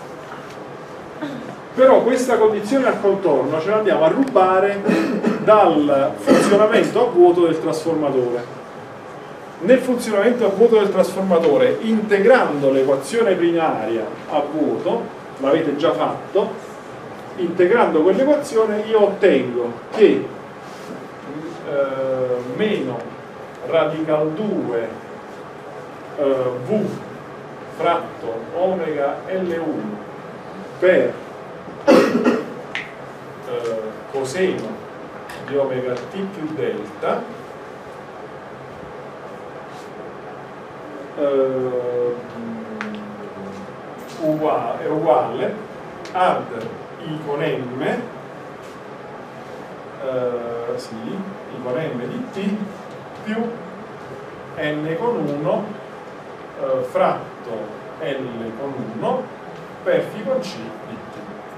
Però questa condizione al contorno ce la andiamo a rubare dal funzionamento a vuoto del trasformatore. Nel funzionamento a vuoto del trasformatore, integrando l'equazione primaria a vuoto, l'avete già fatto, integrando quell'equazione io ottengo che eh, meno radical due eh, V fratto omega L uno per eh, coseno di omega t più delta eh, uguale, è uguale ad I con M eh, sì, I con M di t più N con uno eh, fratto L con uno per Φ con C di t.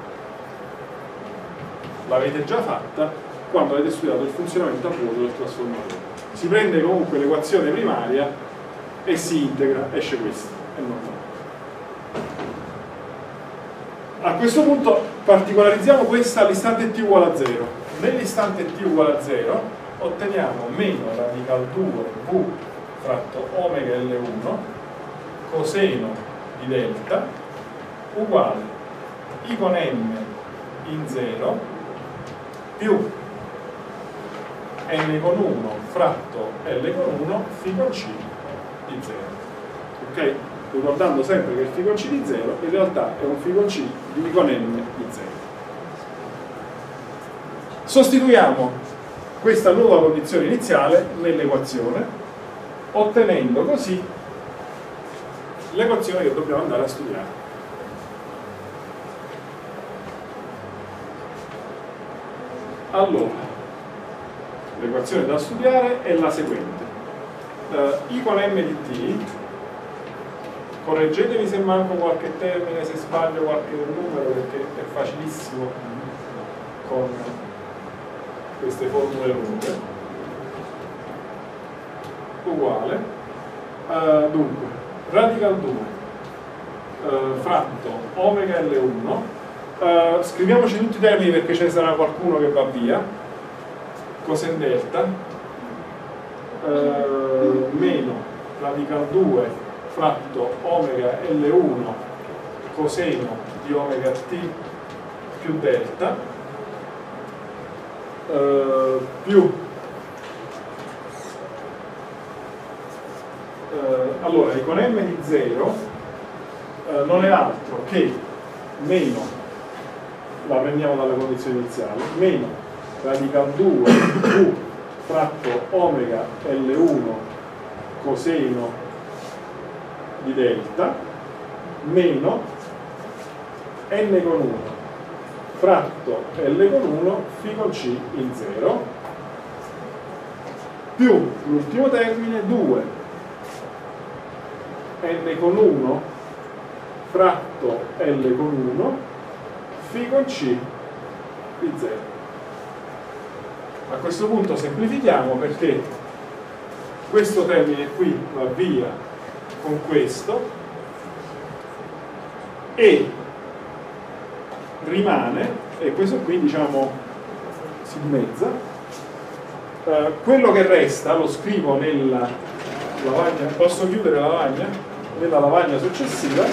L'avete già fatta quando avete studiato il funzionamento a vuoto del trasformatore. Si prende comunque l'equazione primaria e si integra, esce questa, è normale. A questo punto particolarizziamo questa all'istante t uguale a zero. Nell'istante t uguale a zero otteniamo meno radical due V fratto omega L uno coseno di delta uguale I con M in zero più N con uno fratto L con uno Φ con C di zero. Ok? Ricordando sempre che il Φ con C di zero in realtà è un Φ con C di I con M di zero. Sostituiamo questa nuova condizione iniziale nell'equazione, ottenendo così l'equazione che dobbiamo andare a studiare. Allora, l'equazione da studiare è la seguente. Uh, I con M di t, correggetemi se manco qualche termine, se sbaglio qualche numero, perché è facilissimo con queste formule lunghe, uguale, uh, dunque, radical due uh, fratto omega L uno, uh, scriviamoci tutti i termini perché ce ne sarà qualcuno che va via, coseno delta, uh, meno radical due fratto omega L uno coseno di omega t più delta uh, più Uh, allora, I con M di zero uh, non è altro che meno, la prendiamo dalla condizione iniziale, meno radical due V fratto omega L uno coseno di delta meno N con uno fratto L con uno Φ con C in zero più l'ultimo termine due N con uno fratto L con uno Φ con C di zero. A questo punto semplifichiamo perché questo termine qui va via con questo e rimane, e questo qui diciamo si dimezza, eh, quello che resta lo scrivo nella lavagna, posso chiudere la lavagna? Nella lavagna successiva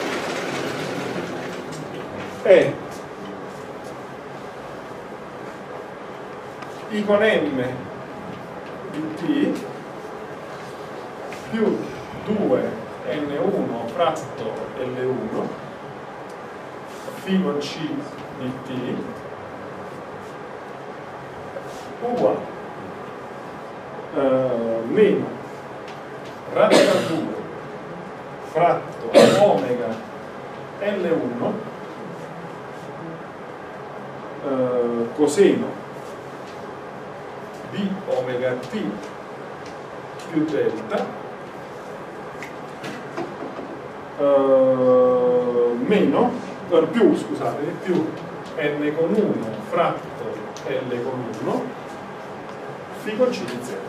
è I con M di t più due N uno fratto L uno Φ con C di t uguale uh, meno radical due fratto omega L uno eh, coseno di omega t più delta eh, meno, eh, più, scusate, più n con uno fratto L con uno φ con c di zero.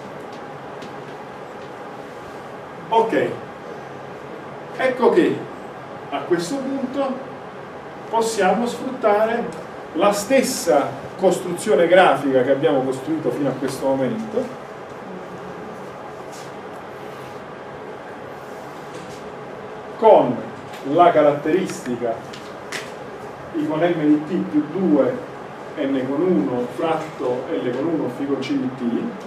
Ok, ecco che a questo punto possiamo sfruttare la stessa costruzione grafica che abbiamo costruito fino a questo momento, con la caratteristica I con m di t più due n con uno fratto L con uno φ con c di t.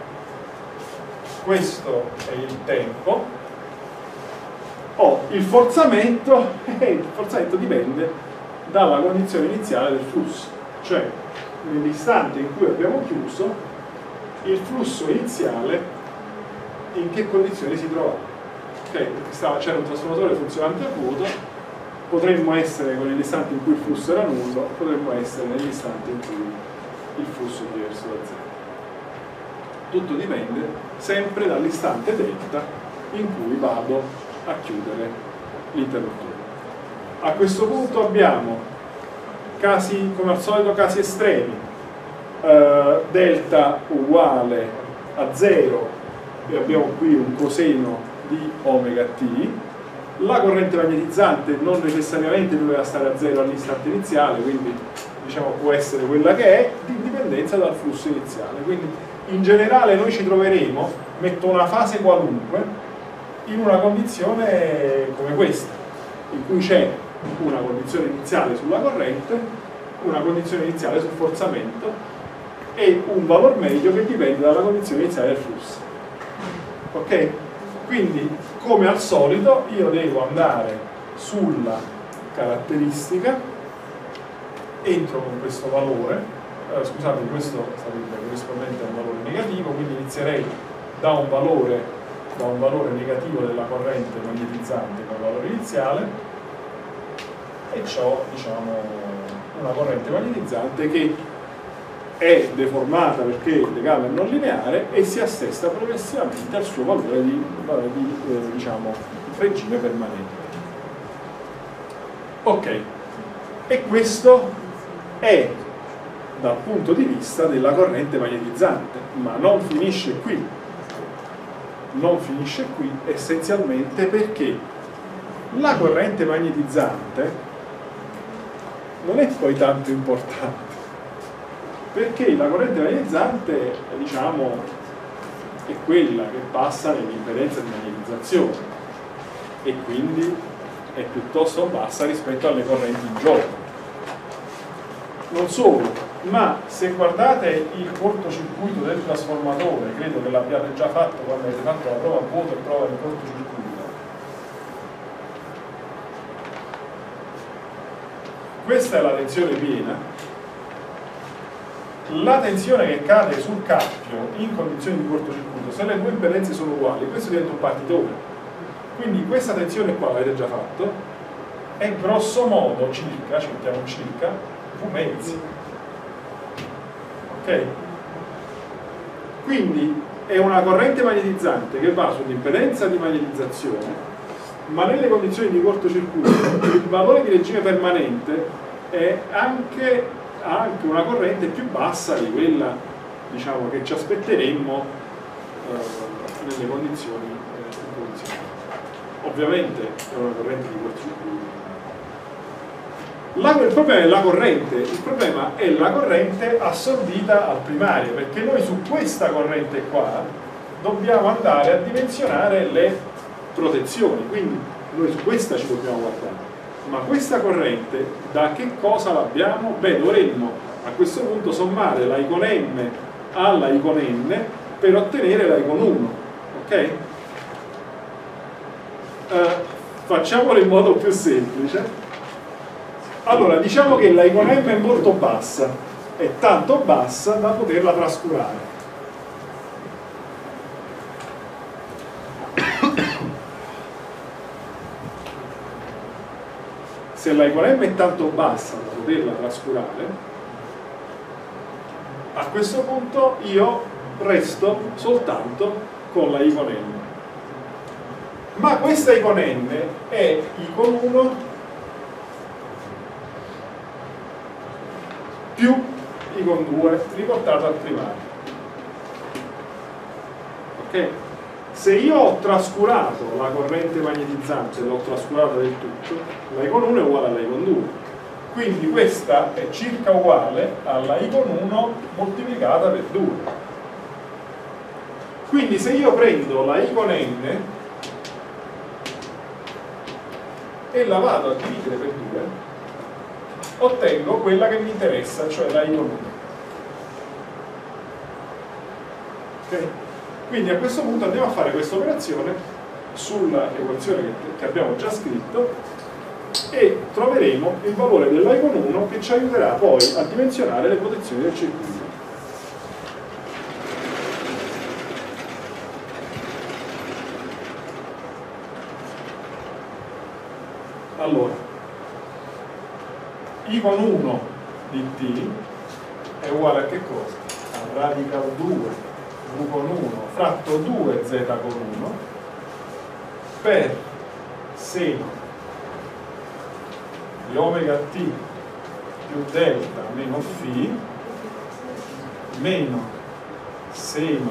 Questo è il tempo. Oh, il forzamento, eh, il forzamento dipende dalla condizione iniziale del flusso, cioè nell'istante in cui abbiamo chiuso il flusso iniziale in che condizioni si trovava. Okay, c'era un trasformatore funzionante a vuoto, potremmo essere con l'istante in cui il flusso era nullo, potremmo essere nell'istante in cui il flusso è diverso da zero. Tutto dipende sempre dall'istante delta in cui vado a chiudere l'interruttore. A questo punto abbiamo casi, come al solito, casi estremi, eh, delta uguale a zero e abbiamo qui un coseno di omega t. La corrente magnetizzante non necessariamente doveva stare a zero all'istante iniziale, quindi diciamo può essere quella che è, di dipendenza dal flusso iniziale. Quindi in generale noi ci troveremo, metto una fase qualunque, in una condizione come questa, in cui c'è una condizione iniziale sulla corrente, una condizione iniziale sul forzamento e un valor medio che dipende dalla condizione iniziale del flusso. Ok? Quindi, come al solito, io devo andare sulla caratteristica, entro con questo valore, eh, scusate, questo sarebbe corrispondente a un valore negativo, quindi inizierei da un valore da un valore negativo della corrente magnetizzante con il valore iniziale e ho, diciamo, una corrente magnetizzante che è deformata perché il legame è non lineare e si assesta progressivamente al suo valore di, di eh, diciamo, regime permanente. Ok, e questo è dal punto di vista della corrente magnetizzante, ma non finisce qui. Non finisce qui essenzialmente perché la corrente magnetizzante non è poi tanto importante, perché la corrente magnetizzante, diciamo, è quella che passa nell'impedenza di magnetizzazione e quindi è piuttosto bassa rispetto alle correnti in gioco. Non solo, ma se guardate il cortocircuito del trasformatore, credo che l'abbiate già fatto quando avete fatto la prova a vuoto e prova di cortocircuito, questa è la tensione piena. La tensione che cade sul cappio in condizioni di cortocircuito, se le due impedenze sono uguali, questo diventa un partitore. Quindi questa tensione qua, l'avete già fatto, è grosso modo circa, ci mettiamo circa, V mezzi. Ok? Quindi è una corrente magnetizzante che va sull'impedenza di magnetizzazione, ma nelle condizioni di cortocircuito il valore di regime permanente è anche, anche una corrente più bassa di quella, diciamo, che ci aspetteremmo eh, nelle condizioni, eh, condizioni. Ovviamente è una corrente di cortocircuito. La, il problema è la corrente, il problema è la corrente assorbita al primario, perché noi su questa corrente qua dobbiamo andare a dimensionare le protezioni, quindi noi su questa ci dobbiamo guardare. Ma questa corrente da che cosa l'abbiamo? Beh, dovremmo a questo punto sommare la I con M alla I con N per ottenere la I con uno, ok? Eh, facciamolo in modo più semplice. Allora, diciamo che la I con M è molto bassa, è tanto bassa da poterla trascurare. Se la I con M è tanto bassa da poterla trascurare, A questo punto io resto soltanto con la I con N. Ma questa I con N è I con uno più I con due riportata al primario. Ok? Se io ho trascurato la corrente magnetizzante, l'ho trascurata del tutto, la I con uno è uguale alla I con due. Quindi questa è circa uguale alla I con uno moltiplicata per due. Quindi se io prendo la I con N e la vado a dividere per due, ottengo quella che mi interessa, cioè la I con uno. Ok? Quindi a questo punto andiamo a fare questa operazione sulla equazione che, che abbiamo già scritto e troveremo il valore della I con uno che ci aiuterà poi a dimensionare le protezioni del circuito. Allora, I con uno di t è uguale a che cosa? A radical due V con uno fratto due Z con uno per seno di omega t più delta meno φ meno seno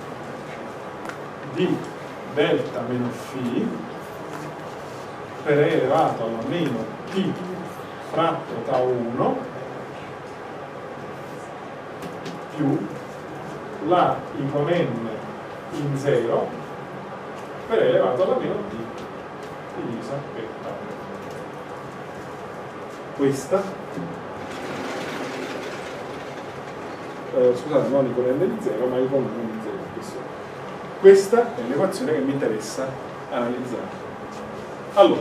di delta meno φ per E elevato alla meno t fratto tau uno più la I con N in zero per E elevato alla meno t divisa per tau. Questa eh, scusate, non I con N di zero ma I con uno di zero. Questo. Questa è l'equazione che mi interessa analizzare. Allora,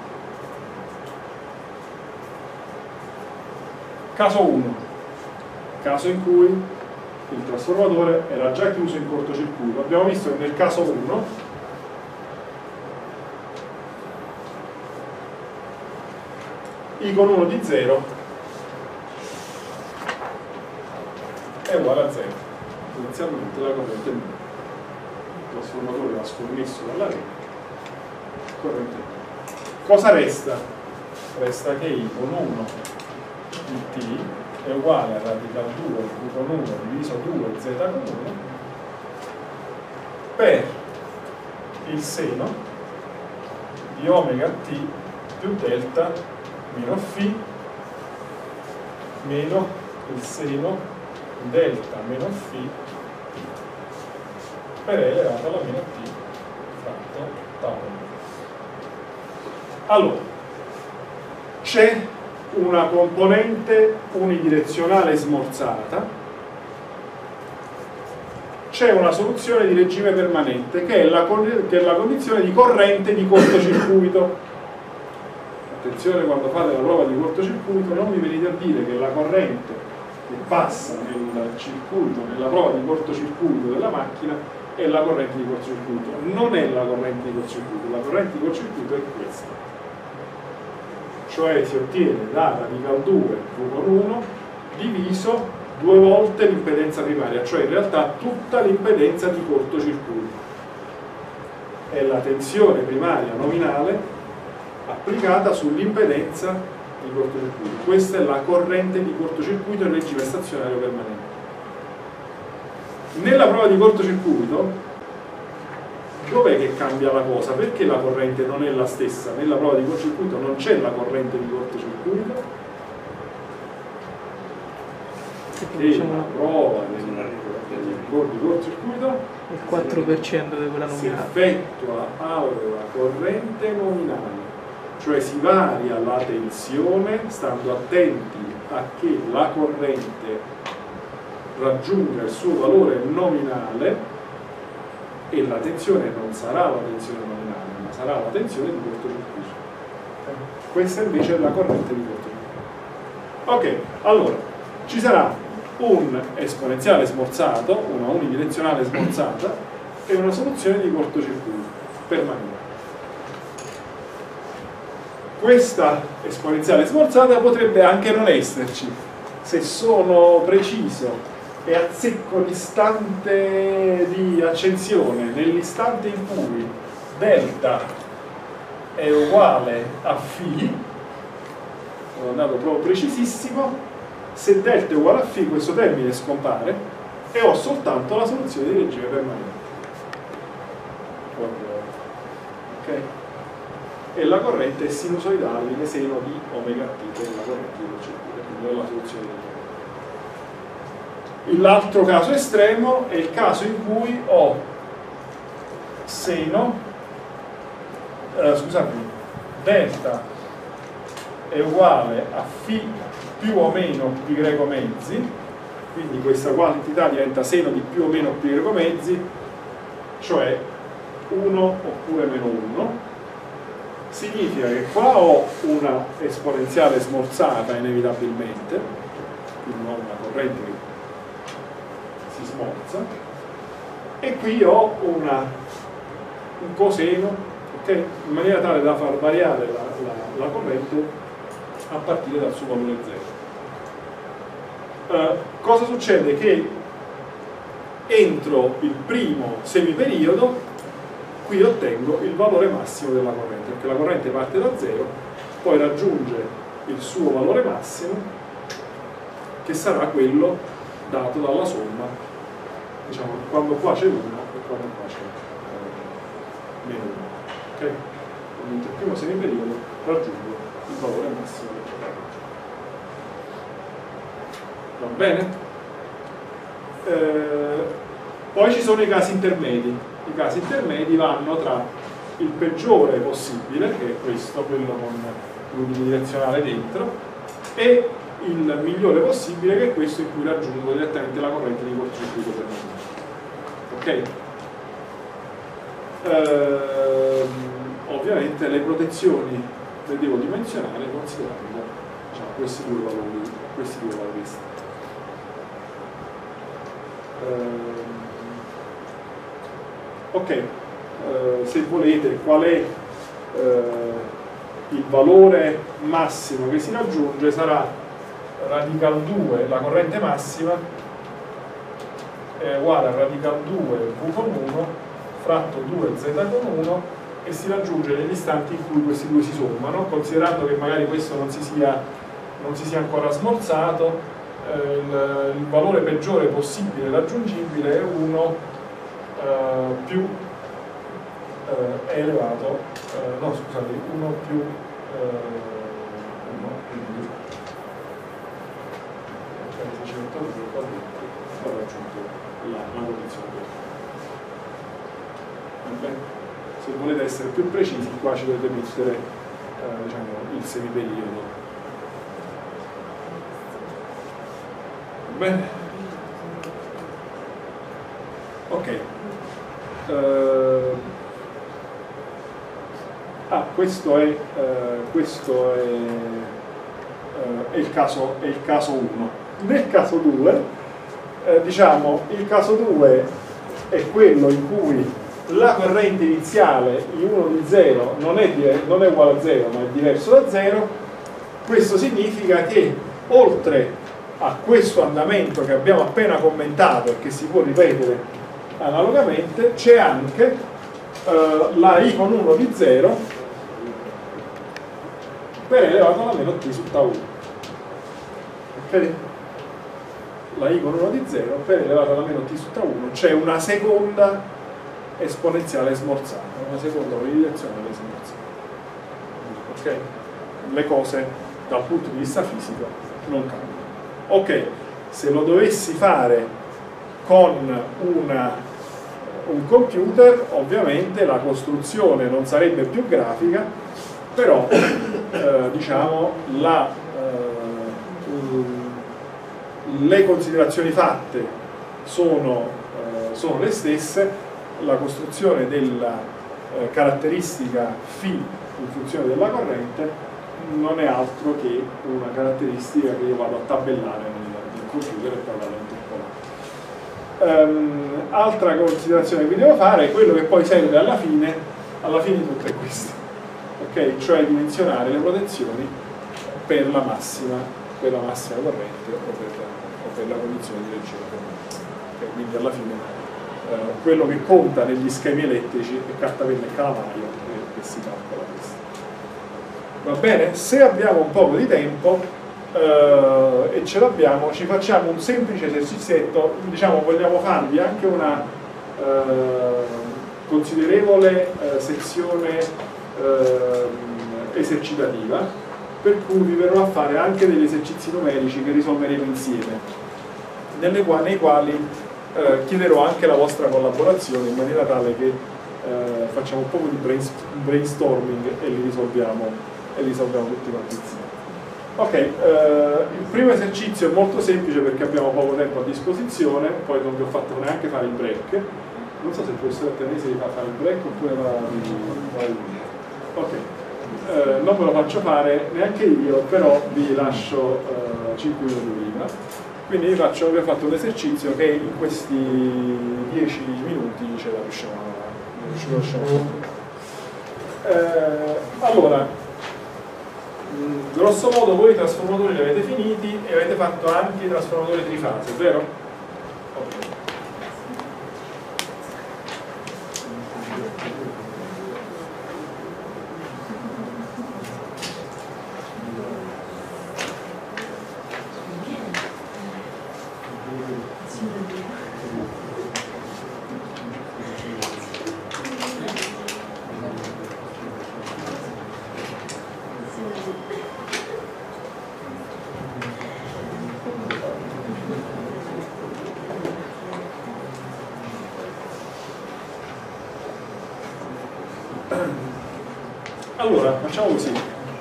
caso uno, caso in cui il trasformatore era già chiuso in cortocircuito. Abbiamo visto che nel caso uno I con uno di zero è uguale a zero. Inizialmente la corrente è nulla. Il trasformatore va sconnesso dalla rete. Corrente nulla. Cosa resta? Resta che I con uno di t è uguale a radical due V con uno diviso due Z con uno per il seno di omega t più delta meno φ meno il seno delta meno φ per E elevato alla meno t fratto tau. Allora, c'è una componente unidirezionale smorzata, c'è una soluzione di regime permanente che è la, che è la condizione di corrente di cortocircuito. Attenzione, quando fate la prova di cortocircuito non mi venite a dire che la corrente che passa nel circuito, nella prova di cortocircuito della macchina è la corrente di cortocircuito. Non è la corrente di cortocircuito, la corrente di cortocircuito è questa. Cioè si ottiene da radical due V con uno diviso due volte l'impedenza primaria, cioè in realtà tutta l'impedenza di cortocircuito. È la tensione primaria nominale applicata sull'impedenza di cortocircuito. Questa è la corrente di cortocircuito in regime stazionario permanente. Nella prova di cortocircuito dov'è che cambia la cosa? Perché la corrente non è la stessa? Nella prova di cortocircuito non c'è la corrente di cortocircuito e la prova di cortocircuito il quattro per cento di quella si nominale effettua alla corrente nominale, cioè si varia la tensione stando attenti a che la corrente raggiunga il suo valore nominale e la tensione non sarà la tensione nominale, ma sarà la tensione di cortocircuito. Questa invece è la corrente di cortocircuito. Ok, allora, ci sarà un esponenziale smorzato, una unidirezionale smorzata e una soluzione di cortocircuito permanente. Questa esponenziale smorzata potrebbe anche non esserci. Se sono preciso e azzecco l'istante di accensione nell'istante in cui delta è uguale a φ, sono andato proprio precisissimo, se delta è uguale a φ questo termine scompare e ho soltanto la soluzione di regime permanente. Ok? E la corrente è sinusoidale in seno di omega t, che è la corrente del circuito, quindi ho la soluzione di regime. L'altro caso estremo è il caso in cui ho seno, eh, scusate, delta è uguale a φ più o meno π greco mezzi, quindi questa quantità diventa seno di più o meno π greco mezzi, cioè uno oppure meno uno. Significa che qua ho una esponenziale smorzata inevitabilmente, quindi ho una corrente che si smorza, e qui ho una, un coseno, okay, in maniera tale da far variare la, la, la corrente a partire dal suo valore zero. Uh, cosa succede? Che entro il primo semiperiodi qui ottengo il valore massimo della corrente, perché la corrente parte da zero, poi raggiunge il suo valore massimo, che sarà quello dato dalla somma, diciamo, quando qua c'è uno e quando qua c'è eh, meno uno. Okay? Quindi il primo semiperiodo raggiungo il valore massimo della corrente. Va bene? Eh, poi ci sono i casi intermedi. I casi intermedi vanno tra il peggiore possibile, che è questo, quello con l'unidirezionale dentro, e il migliore possibile, che è questo in cui raggiungo direttamente la corrente di cortocircuito permanente. Ok? Ehm, ovviamente le protezioni le devo dimensionare considerando, diciamo, questi due valori, questi due valori esterni. Ehm, ok, eh, se volete, qual è eh, il valore massimo che si raggiunge? Sarà radical due, la corrente massima è uguale a radical due V con uno fratto due Z con uno, e si raggiunge negli istanti in cui questi due si sommano, considerando che magari questo non si sia, non si sia ancora smorzato. eh, il, il valore peggiore possibile raggiungibile è uno Uh, più uh, è elevato, uh, no scusate, uno più uno più due, ho raggiunto la, la condizione. Okay. Se volete essere più precisi, qua ci dovete mettere uh, diciamo, il semiperiodo. Bene, ok. Uh, ah, questo è, uh, questo è, uh, è il caso è il caso uno. Nel caso due, uh, diciamo, il caso due è quello in cui la corrente iniziale I uno di zero non è, non è uguale a zero, ma è diverso da zero. Questo significa che oltre a questo andamento che abbiamo appena commentato e che si può ripetere analogamente, c'è anche uh, la I con uno di zero per elevato alla meno t su tau uno. Ok? La I con uno di zero per elevato alla meno t su tau uno, c'è una seconda esponenziale smorzata, una seconda unidirezionale smorzata. Ok? Le cose dal punto di vista fisico non cambiano. Ok, se lo dovessi fare con una, un computer, ovviamente la costruzione non sarebbe più grafica, però eh, diciamo la, eh, le considerazioni fatte sono, eh, sono le stesse. La costruzione della eh, caratteristica φ in funzione della corrente non è altro che una caratteristica che io vado a tabellare nel computer e poi vado a interpolare. Um, altra considerazione che vi devo fare è quello che poi serve alla fine, alla fine di tutte queste, ok? Cioè dimensionare le protezioni per la massima, per la massima corrente o per la, o per la condizione di regime permanente. Okay, quindi alla fine eh, quello che conta negli schemi elettrici è carta, penna e calamaio che, che si calcola questo. Va bene? Se abbiamo un po' di tempo eh, e ce l'abbiamo, ci facciamo un semplice esercizietto, diciamo vogliamo farvi anche una eh, considerevole eh, sezione eh, esercitativa, per cui vi verrò a fare anche degli esercizi numerici che risolveremo insieme, nelle quali, nei quali eh, chiederò anche la vostra collaborazione in maniera tale che eh, facciamo un po' di brainstorming e li risolviamo, e li risolviamo tutti quanti insieme. Ok, eh, il primo esercizio è molto semplice perché abbiamo poco tempo a disposizione, poi non vi ho fatto neanche fare il break. Non so se il professore Attanesi vi fa fare il break oppure va, va lui. Ok, eh, non me lo faccio fare neanche io, però vi lascio eh, cinque minuti prima. Quindi vi, faccio, vi ho fatto un esercizio che in questi dieci minuti ce la riusciamo a, ce la riusciamo a fare. Eh, allora, mh, grosso modo voi i trasformatori li avete finiti e avete fatto anche i trasformatori trifase, vero? Ok. Allora, facciamo così.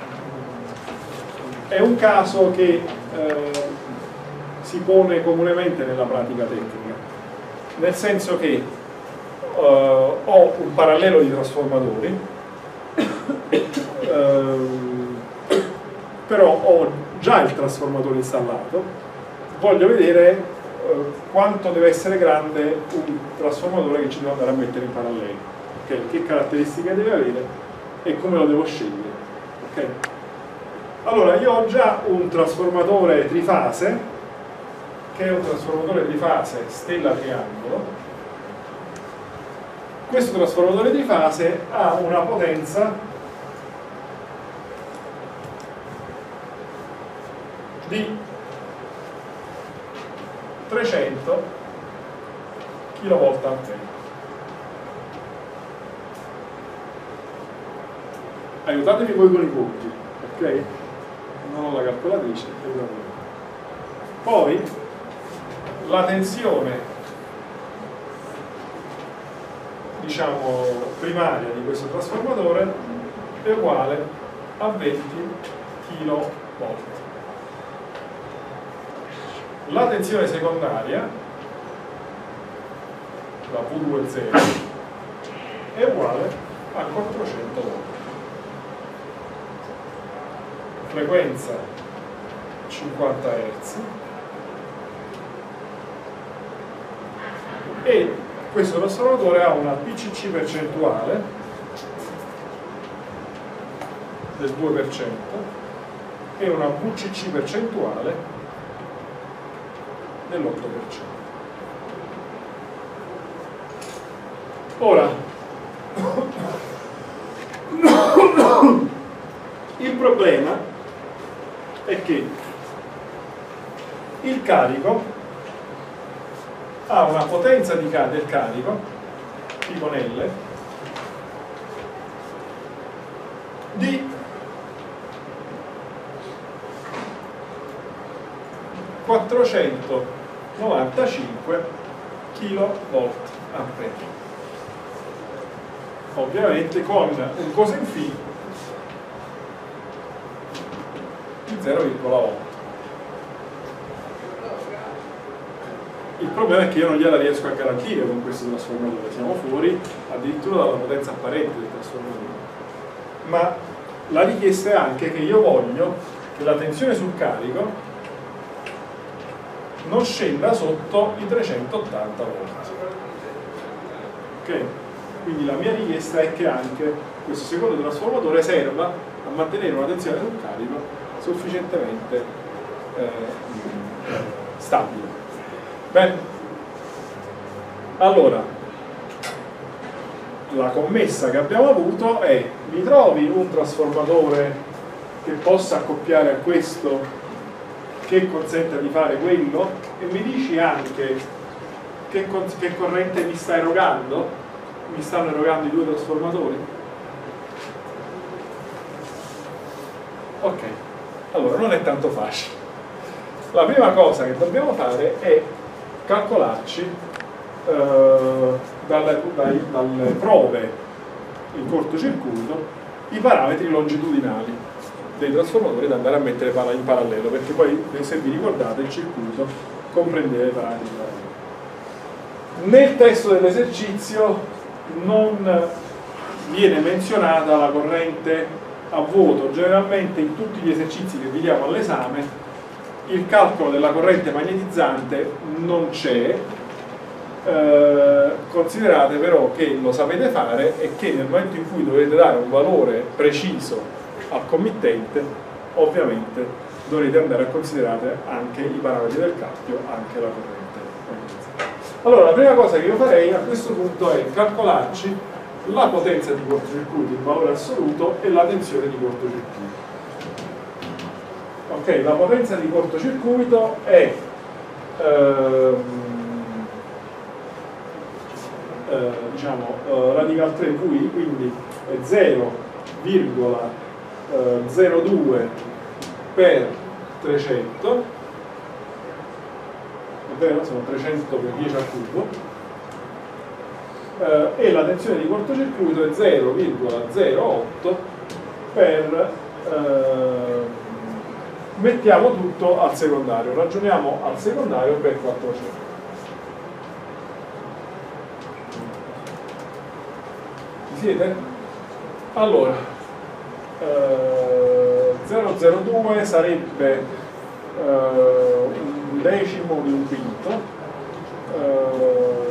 È un caso che eh, si pone comunemente nella pratica tecnica, nel senso che eh, ho un parallelo di trasformatori, eh, però ho già il trasformatore installato, voglio vedere eh, quanto deve essere grande un trasformatore che ci devo andare a mettere in parallelo, okay? Che caratteristiche deve avere e come lo devo scegliere. Okay? Allora, io ho già un trasformatore trifase, che è un trasformatore trifase stella triangolo. Questo trasformatore trifase ha una potenza di trecento chilovolt ampere. Aiutatevi voi con i conti, ok? Non ho la calcolatrice, aiutatemi. Poi la tensione, diciamo, primaria di questo trasformatore è uguale a venti chilovolt. La tensione secondaria, la V due zero, è uguale a quattrocento volt. Frequenza cinquanta hertz e questo trasformatore ha una P C C percentuale del due per cento e una V C C percentuale dell'otto per cento. Ora, il problema è che il carico ha una potenza di ca del carico, tipo L, di quattrocentonovantacinque chilovolt ampere, ovviamente con un cos'infì di zero virgola otto. Il problema è che io non gliela riesco a garantire con questo trasformatore, siamo fuori addirittura dalla potenza apparente del trasformatore. Ma la richiesta è anche che io voglio che la tensione sul carico non scenda sotto i trecentottanta volt. Ok? Quindi la mia richiesta è che anche questo secondo trasformatore serva a mantenere una tensione sul carico sufficientemente eh, stabile. Bene, Allora, la commessa che abbiamo avuto è: mi trovi un trasformatore che possa accoppiare a questo, che consenta di fare quello, e mi dici anche che, che corrente mi sta erogando? Mi stanno erogando i due trasformatori? Ok, allora non è tanto facile. La prima cosa che dobbiamo fare è calcolarci eh, dalle, dai, dalle prove in cortocircuito i parametri longitudinali dei trasformatori da andare a mettere in parallelo, perché poi, se vi ricordate, il circuito comprendeva i parametri paralleli. Nel testo dell'esercizio non viene menzionata la corrente a vuoto. Generalmente in tutti gli esercizi che vediamo all'esame il calcolo della corrente magnetizzante non c'è. Eh, considerate però che lo sapete fare e che nel momento in cui dovete dare un valore preciso al committente, ovviamente dovrete andare a considerare anche i parametri del cappio, anche la corrente magnetizzante. Allora, la prima cosa che io farei a questo punto è calcolarci la potenza di cortocircuito, il valore assoluto, e la tensione di cortocircuito. Ok, la potenza di cortocircuito è ehm, eh, diciamo eh, radical tre V I, quindi è zero virgola zero due per trecento, è vero? Sono trecento per dieci al cubo, eh, e la tensione di cortocircuito è zero virgola zero otto per eh, mettiamo tutto al secondario, ragioniamo al secondario per quattrocento. Ci siete? Allora, eh, zero virgola zero due sarebbe eh, un decimo di un quinto, eh,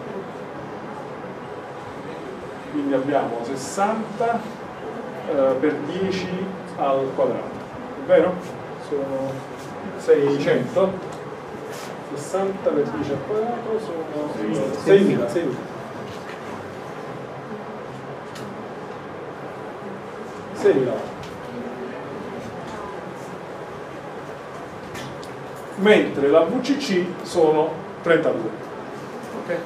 quindi abbiamo sessanta eh, per dieci al quadrato, è vero? Sono seicento, sessanta per dieci al quadrato sono seimila. seimila. Mentre la V C C sono trentadue. Ok?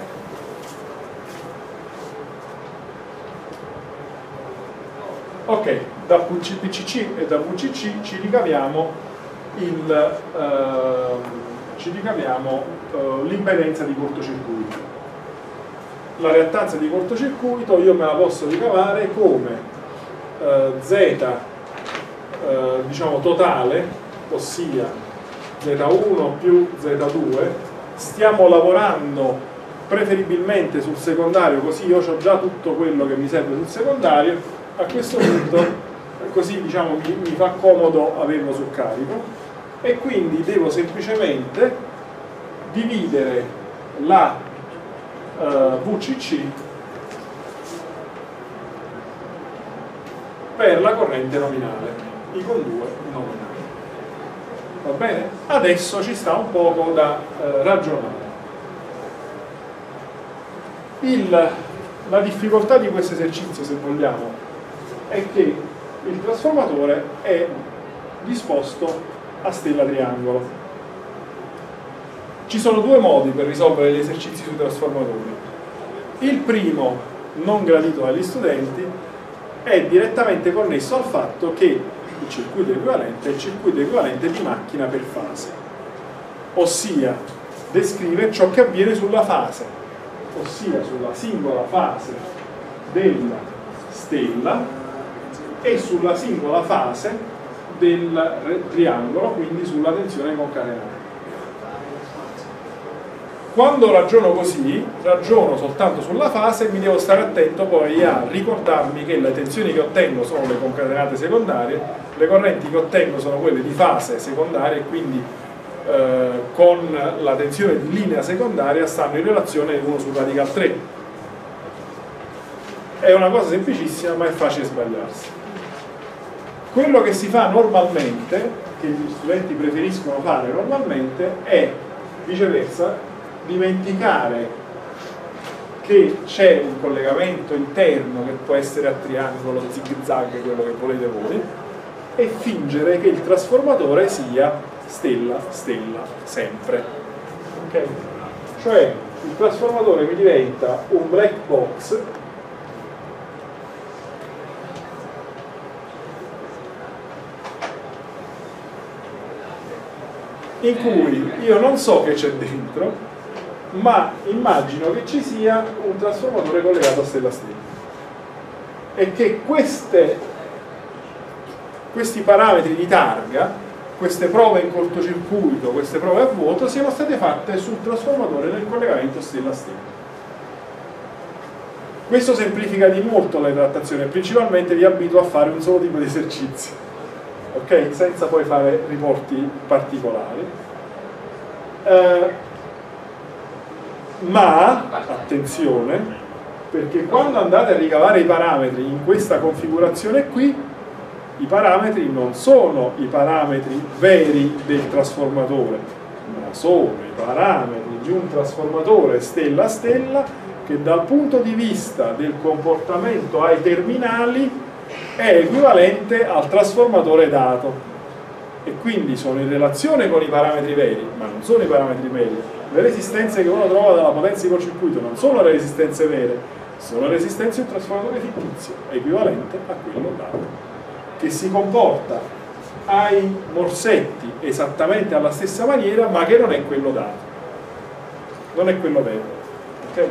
Ok, da P C C e da V C C ci ricaviamo il, eh, ci ricaviamo eh, l'impedenza di cortocircuito. La reattanza di cortocircuito io me la posso ricavare come eh, Z eh, diciamo totale, ossia Z uno più Z due. Stiamo lavorando preferibilmente sul secondario, così io ho già tutto quello che mi serve sul secondario. A questo punto, così diciamo mi, mi fa comodo averlo sul carico, e quindi devo semplicemente dividere la uh, V C C per la corrente nominale, I con due nominale. Va bene? Adesso ci sta un poco da uh, ragionare. Il, la difficoltà di questo esercizio, se vogliamo, è che il trasformatore è disposto a stella triangolo. Ci sono due modi per risolvere gli esercizi sui trasformatori. Il primo, non gradito dagli studenti, è direttamente connesso al fatto che il circuito equivalente è il circuito equivalente di macchina per fase, ossia descrive ciò che avviene sulla fase, ossia sulla singola fase della stella e sulla singola fase del triangolo, quindi sulla tensione concatenata. Quando ragiono così, ragiono soltanto sulla fase e mi devo stare attento poi a ricordarmi che le tensioni che ottengo sono le concatenate secondarie, le correnti che ottengo sono quelle di fase secondaria, e quindi eh, con la tensione di linea secondaria stanno in relazione uno su radical tre. È una cosa semplicissima, ma è facile sbagliarsi. Quello che si fa normalmente, che gli studenti preferiscono fare normalmente, è viceversa dimenticare che c'è un collegamento interno che può essere a triangolo, zig-zag, quello che volete voi, e fingere che il trasformatore sia stella, stella, sempre. Ok? Cioè il trasformatore mi diventa un black box in cui io non so che c'è dentro, ma immagino che ci sia un trasformatore collegato a stella stella e che queste, questi parametri di targa, queste prove in cortocircuito, queste prove a vuoto siano state fatte sul trasformatore nel collegamento stella stella. Questo semplifica di molto la trattazione e principalmente vi abito a fare un solo tipo di esercizi, ok? Senza poi fare riporti particolari. Eh, ma, attenzione, perché quando andate a ricavare i parametri in questa configurazione qui, i parametri non sono i parametri veri del trasformatore, ma sono i parametri di un trasformatore stella-stella che dal punto di vista del comportamento ai terminali è equivalente al trasformatore dato. E quindi sono in relazione con i parametri veri, ma non sono i parametri veri. Le resistenze che uno trova dalla potenza di cortocircuito non sono le resistenze vere, sono resistenze di un trasformatore fittizio, equivalente a quello dato, che si comporta ai morsetti esattamente alla stessa maniera, ma che non è quello dato, non è quello vero. Okay?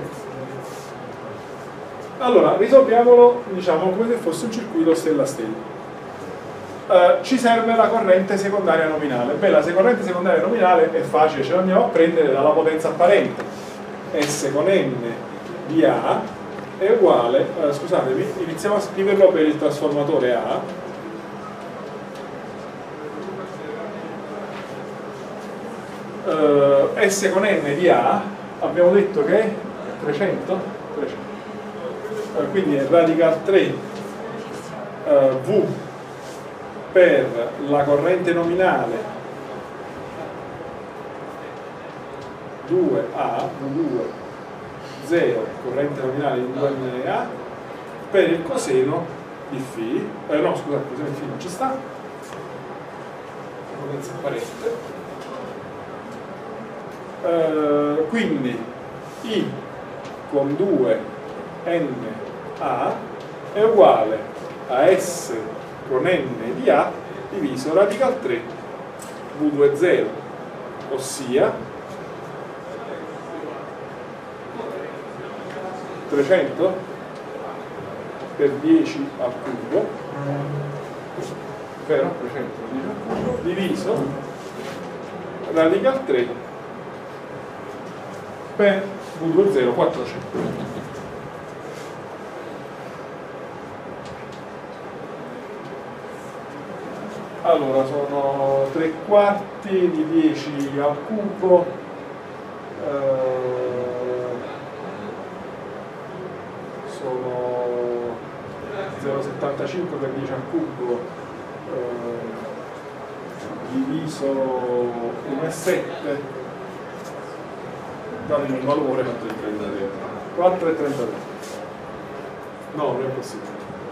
Allora, risolviamolo, diciamo, come se fosse un circuito stella-stella. Uh, ci serve la corrente secondaria nominale. Beh, la corrente secondaria nominale è facile, ce la andiamo a prendere dalla potenza apparente. S con n di A è uguale, uh, scusatemi, iniziamo a scriverlo per il trasformatore A. Uh, S con n di A abbiamo detto che è trecento? trecento. Uh, quindi è radical tre uh, V per la corrente nominale due A, V due, zero, corrente nominale di due nominale A, per il coseno di φ, eh, no scusate, il coseno di φ non ci sta, la potenza apparente, eh, quindi I con due N A è uguale a S con n di A diviso radical tre V due zero, ossia trecento per dieci al cubo, vero? trecento per dieci al cubo diviso radical tre per V due zero, quattrocento. Allora, sono tre quarti di dieci al cubo, eh, sono zero virgola settantacinque per dieci al cubo, eh, diviso uno virgola sette, datemi un valore, quattro virgola trentatré. No, non è possibile.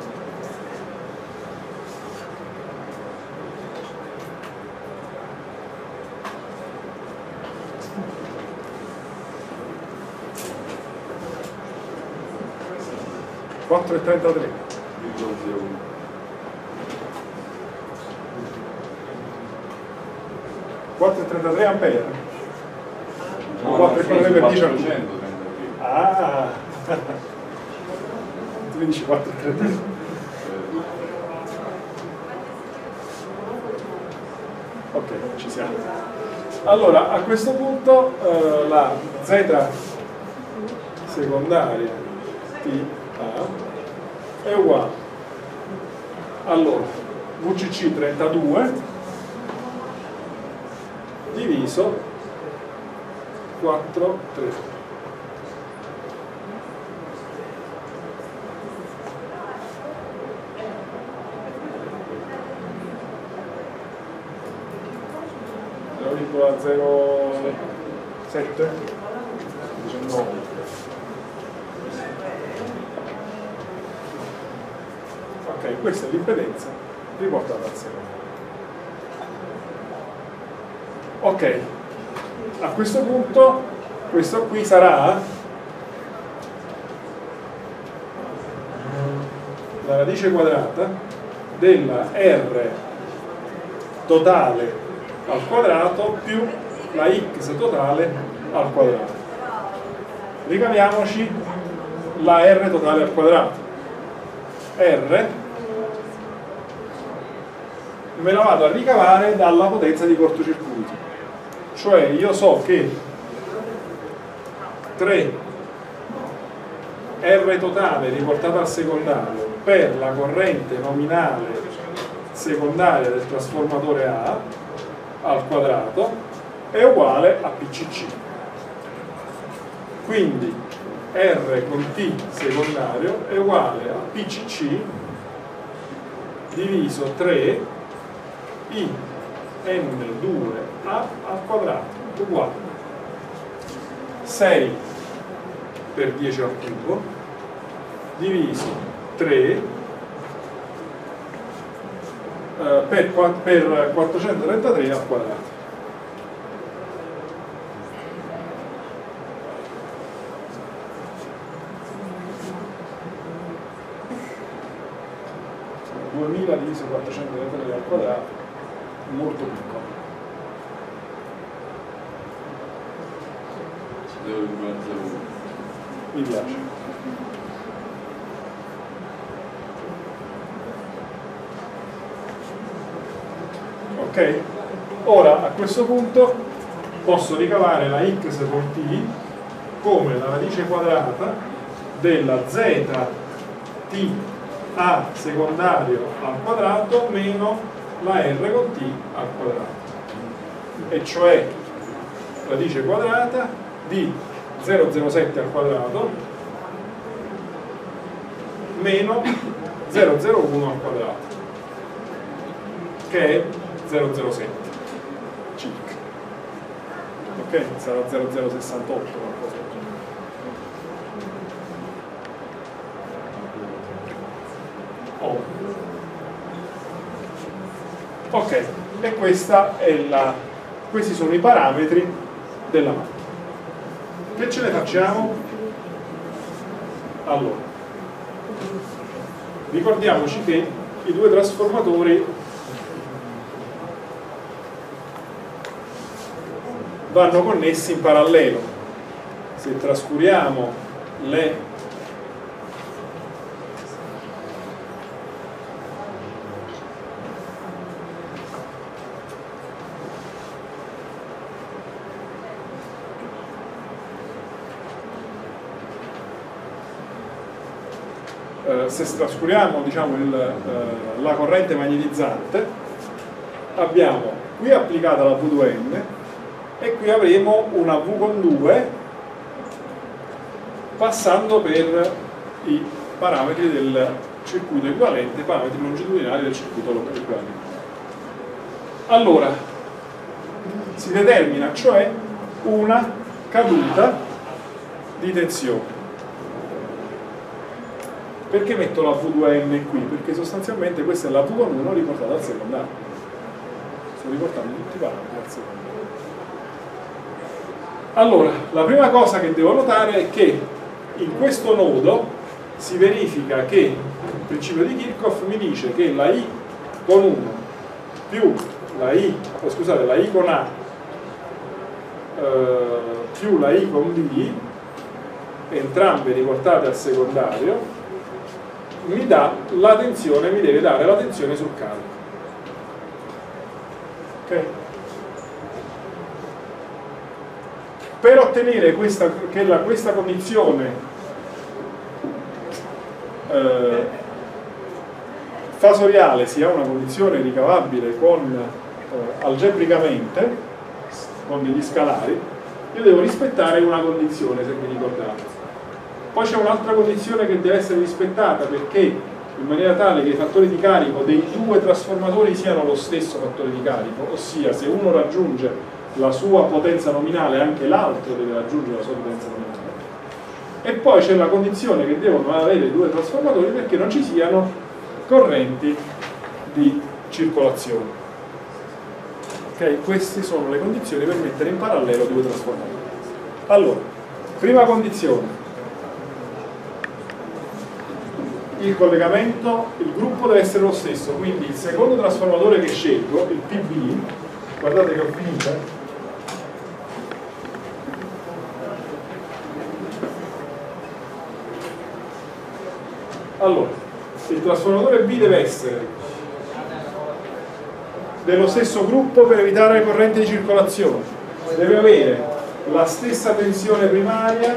quattro virgola trentatré. quattro virgola trentatré ampere. No, quattro virgola trentatré per dieci al cubo. Ah! Tu mi dici quattro virgola trentatré. Ok, ci siamo. Allora, a questo punto eh, la Z secondaria T A è uguale, allora V C C trentadue diviso quattro tre. zero virgola zero sette diciannove. Ok, questa è l'impedenza riportata al secondo. Ok, a questo punto questo qui sarà la radice quadrata della R totale al quadrato più la x totale al quadrato. Ricaviamoci la R totale al quadrato. R me la vado a ricavare dalla potenza di cortocircuito, cioè io so che tre R totale riportata al secondario per la corrente nominale secondaria del trasformatore A al quadrato è uguale a P C C. Quindi R con T secondario è uguale a P C C diviso tre I N due A al quadrato uguale sei per dieci al cubo diviso tre eh, per, per quattrocentotrentatré al quadrato. duemila diviso quattrocentotrentatré al quadrato, molto piccolo. Mi piace. Ok? Ora a questo punto posso ricavare la x con t come la radice quadrata della z t a secondario al quadrato meno la r con t al quadrato, e cioè radice quadrata di zero virgola zero sette al quadrato meno zero virgola zero uno al quadrato, che è zero virgola zero sette circa. Ok? Sarà zero virgola zero sessantotto qualcosa del genere. Oh. Ok, e questa è la, questi sono i parametri della macchina. Che ce ne facciamo? Allora, ricordiamoci che i due trasformatori vanno connessi in parallelo. Se trascuriamo le eh, se trascuriamo diciamo, il, eh, la corrente magnetizzante, abbiamo qui applicata la V due N e qui avremo una V con due passando per i parametri del circuito equivalente, parametri longitudinali del circuito equivalente. Allora, si determina cioè una caduta di tensione. Perché metto la V due N qui? Perché sostanzialmente questa è la V con uno riportata al secondario. Sto riportando tutti i parametri al secondario. Allora, la prima cosa che devo notare è che in questo nodo si verifica che il principio di Kirchhoff mi dice che la I con uno più la I, oh, scusate, la I con A eh, più la I con B, entrambe riportate al secondario, mi dà la tensione, mi deve dare la tensione sul carico. Ok? Per ottenere questa, che la, questa condizione eh, fasoriale sia una condizione ricavabile con, eh, algebricamente con degli scalari, io devo rispettare una condizione, se vi ricordate. Poi c'è un'altra condizione che deve essere rispettata, perché in maniera tale che i fattori di carico dei due trasformatori siano lo stesso fattore di carico, ossia se uno raggiunge la sua potenza nominale anche l'altro deve raggiungere la sua potenza nominale. E poi c'è la condizione che devono avere i due trasformatori perché non ci siano correnti di circolazione. Ok? Queste sono le condizioni per mettere in parallelo due trasformatori. Allora, prima condizione: il collegamento, il gruppo deve essere lo stesso, quindi il secondo trasformatore che scelgo, il P B, guardate che ho finito. Allora, il trasformatore B deve essere dello stesso gruppo per evitare le correnti di circolazione, deve avere la stessa tensione primaria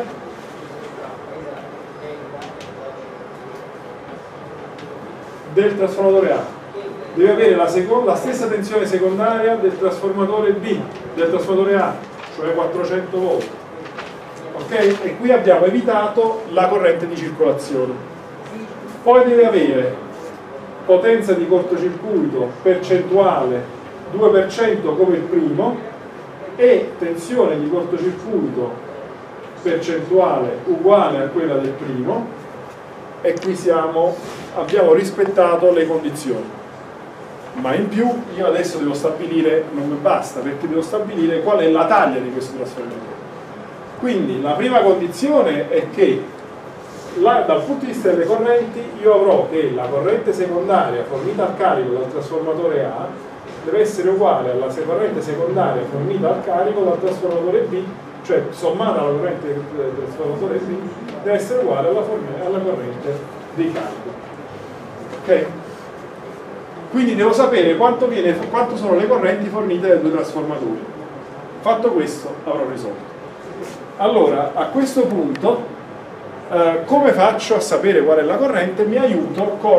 del trasformatore A, deve avere la, la stessa tensione secondaria del trasformatore B, del trasformatore A, cioè quattrocento volt. Ok? E qui abbiamo evitato la corrente di circolazione. Poi deve avere potenza di cortocircuito percentuale due per cento come il primo e tensione di cortocircuito percentuale uguale a quella del primo, e qui siamo, abbiamo rispettato le condizioni. Ma in più io adesso devo stabilire, non mi basta, perché devo stabilire qual è la taglia di questo trasformatore. Quindi la prima condizione è che La, dal punto di vista delle correnti io avrò che la corrente secondaria fornita al carico dal trasformatore A deve essere uguale alla corrente secondaria fornita al carico dal trasformatore B, cioè sommata alla corrente del trasformatore B deve essere uguale alla, alla corrente di carico. Ok? Quindi devo sapere quanto, viene, quanto sono le correnti fornite dai due trasformatori. Fatto questo avrò risolto. Allora, a questo punto Uh, come faccio a sapere qual è la corrente? Mi aiuto con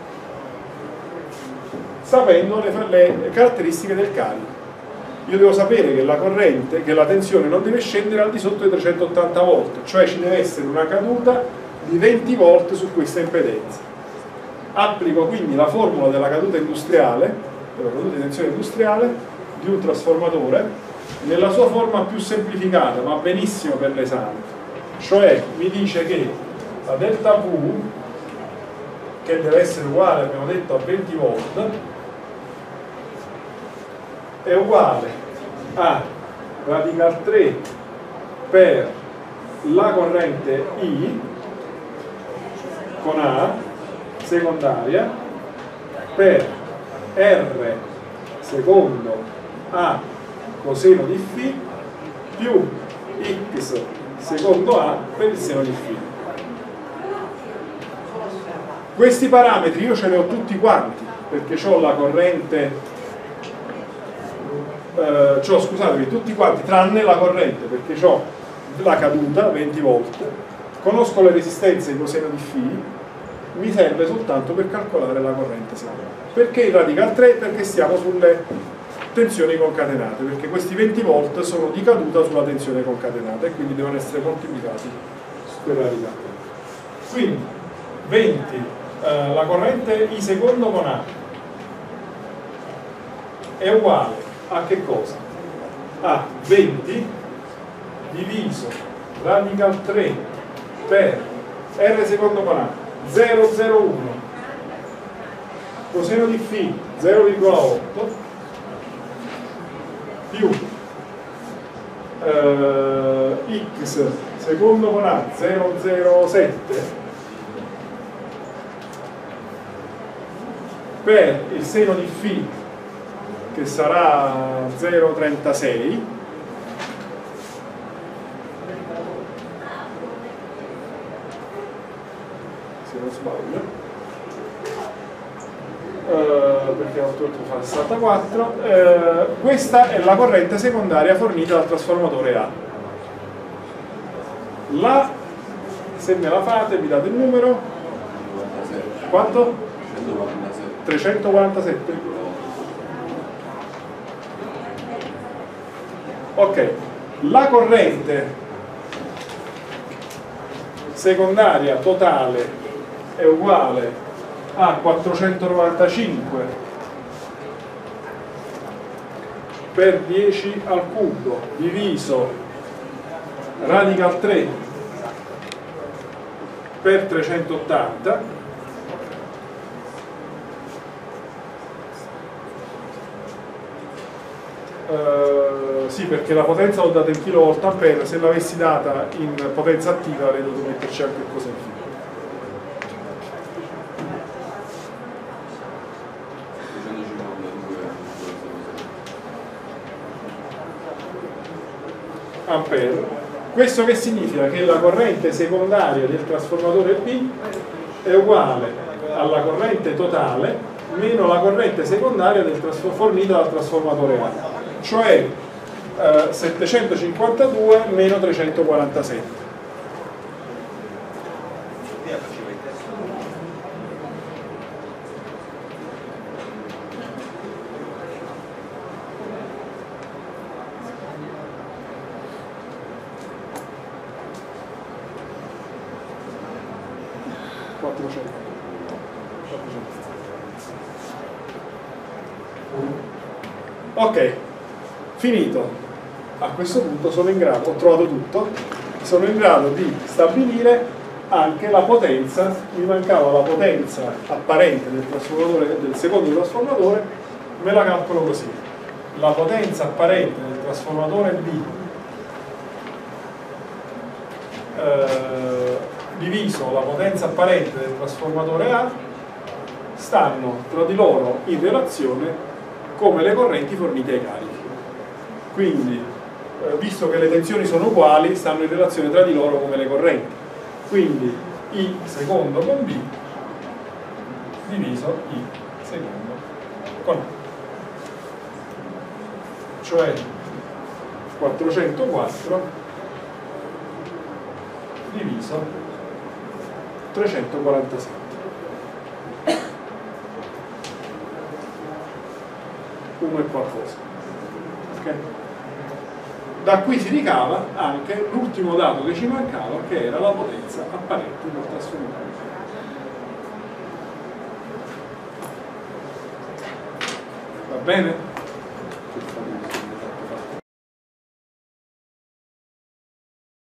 sapendo le, le caratteristiche del carico. Io devo sapere che la corrente, che la tensione non deve scendere al di sotto dei trecentottanta volt, cioè ci deve essere una caduta di venti volt su questa impedenza. Applico quindi la formula della caduta industriale, della caduta di tensione industriale di un trasformatore nella sua forma più semplificata, ma benissimo per l'esame. Cioè mi dice che la delta V, che deve essere uguale, abbiamo detto, a venti volt, è uguale a radical tre per la corrente I con A secondaria per R secondo A coseno di Φ più X secondo A per il seno di φ. Questi parametri io ce li ho tutti quanti, perché ho la corrente, eh, c'ho, scusatemi, tutti quanti, tranne la corrente, perché ho la caduta, venti volt, conosco le resistenze di coseno di φ, mi serve soltanto per calcolare la corrente secondaria. Perché il radical tre? Perché stiamo sulle tensioni concatenate, perché questi venti volt sono di caduta sulla tensione concatenata e quindi devono essere moltiplicati per radical tre. Quindi venti, eh, la corrente I secondo con A è uguale a che cosa? A venti diviso radical tre per R secondo con A, zero virgola zero uno, coseno di φ zero virgola otto più eh, X secondo con A zero virgola zero sette per il seno di φ che sarà zero virgola trentasei se non sbaglio, Uh, perché otto fa sessantaquattro, uh, questa è la corrente secondaria fornita dal trasformatore A. La, se me la fate, mi date il numero? Quanto? trecentoquarantasette. Ok, la corrente secondaria totale è uguale a quattrocentonovantacinque per dieci al cubo diviso radical tre per trecentottanta Uh, sì, perché la potenza l'ho data in kilovolt ampere, se l'avessi data in potenza attiva avrei dovuto metterci anche cosa in fine. Ampere. Questo che significa? Che la corrente secondaria del trasformatore B è uguale alla corrente totale meno la corrente secondaria del fornita dal trasformatore A, cioè eh, settecentocinquantadue meno trecentoquarantasette. quattrocento. Ok, finito. A questo punto sono in grado, ho trovato tutto, sono in grado di stabilire anche la potenza, mi mancava la potenza apparente del trasformatore, del secondo trasformatore, me la calcolo così. La potenza apparente del trasformatore B eh, diviso la potenza apparente del trasformatore A stanno tra di loro in relazione come le correnti fornite ai carichi. Quindi, eh, visto che le tensioni sono uguali, stanno in relazione tra di loro come le correnti. Quindi I secondo con B diviso I secondo con A. Cioè quattrocentoquattro diviso trecentoquarantasette. uno e qualcosa. Okay? Da qui si ricava anche l'ultimo dato che ci mancava, che era la potenza apparente del trasformatore. Va bene?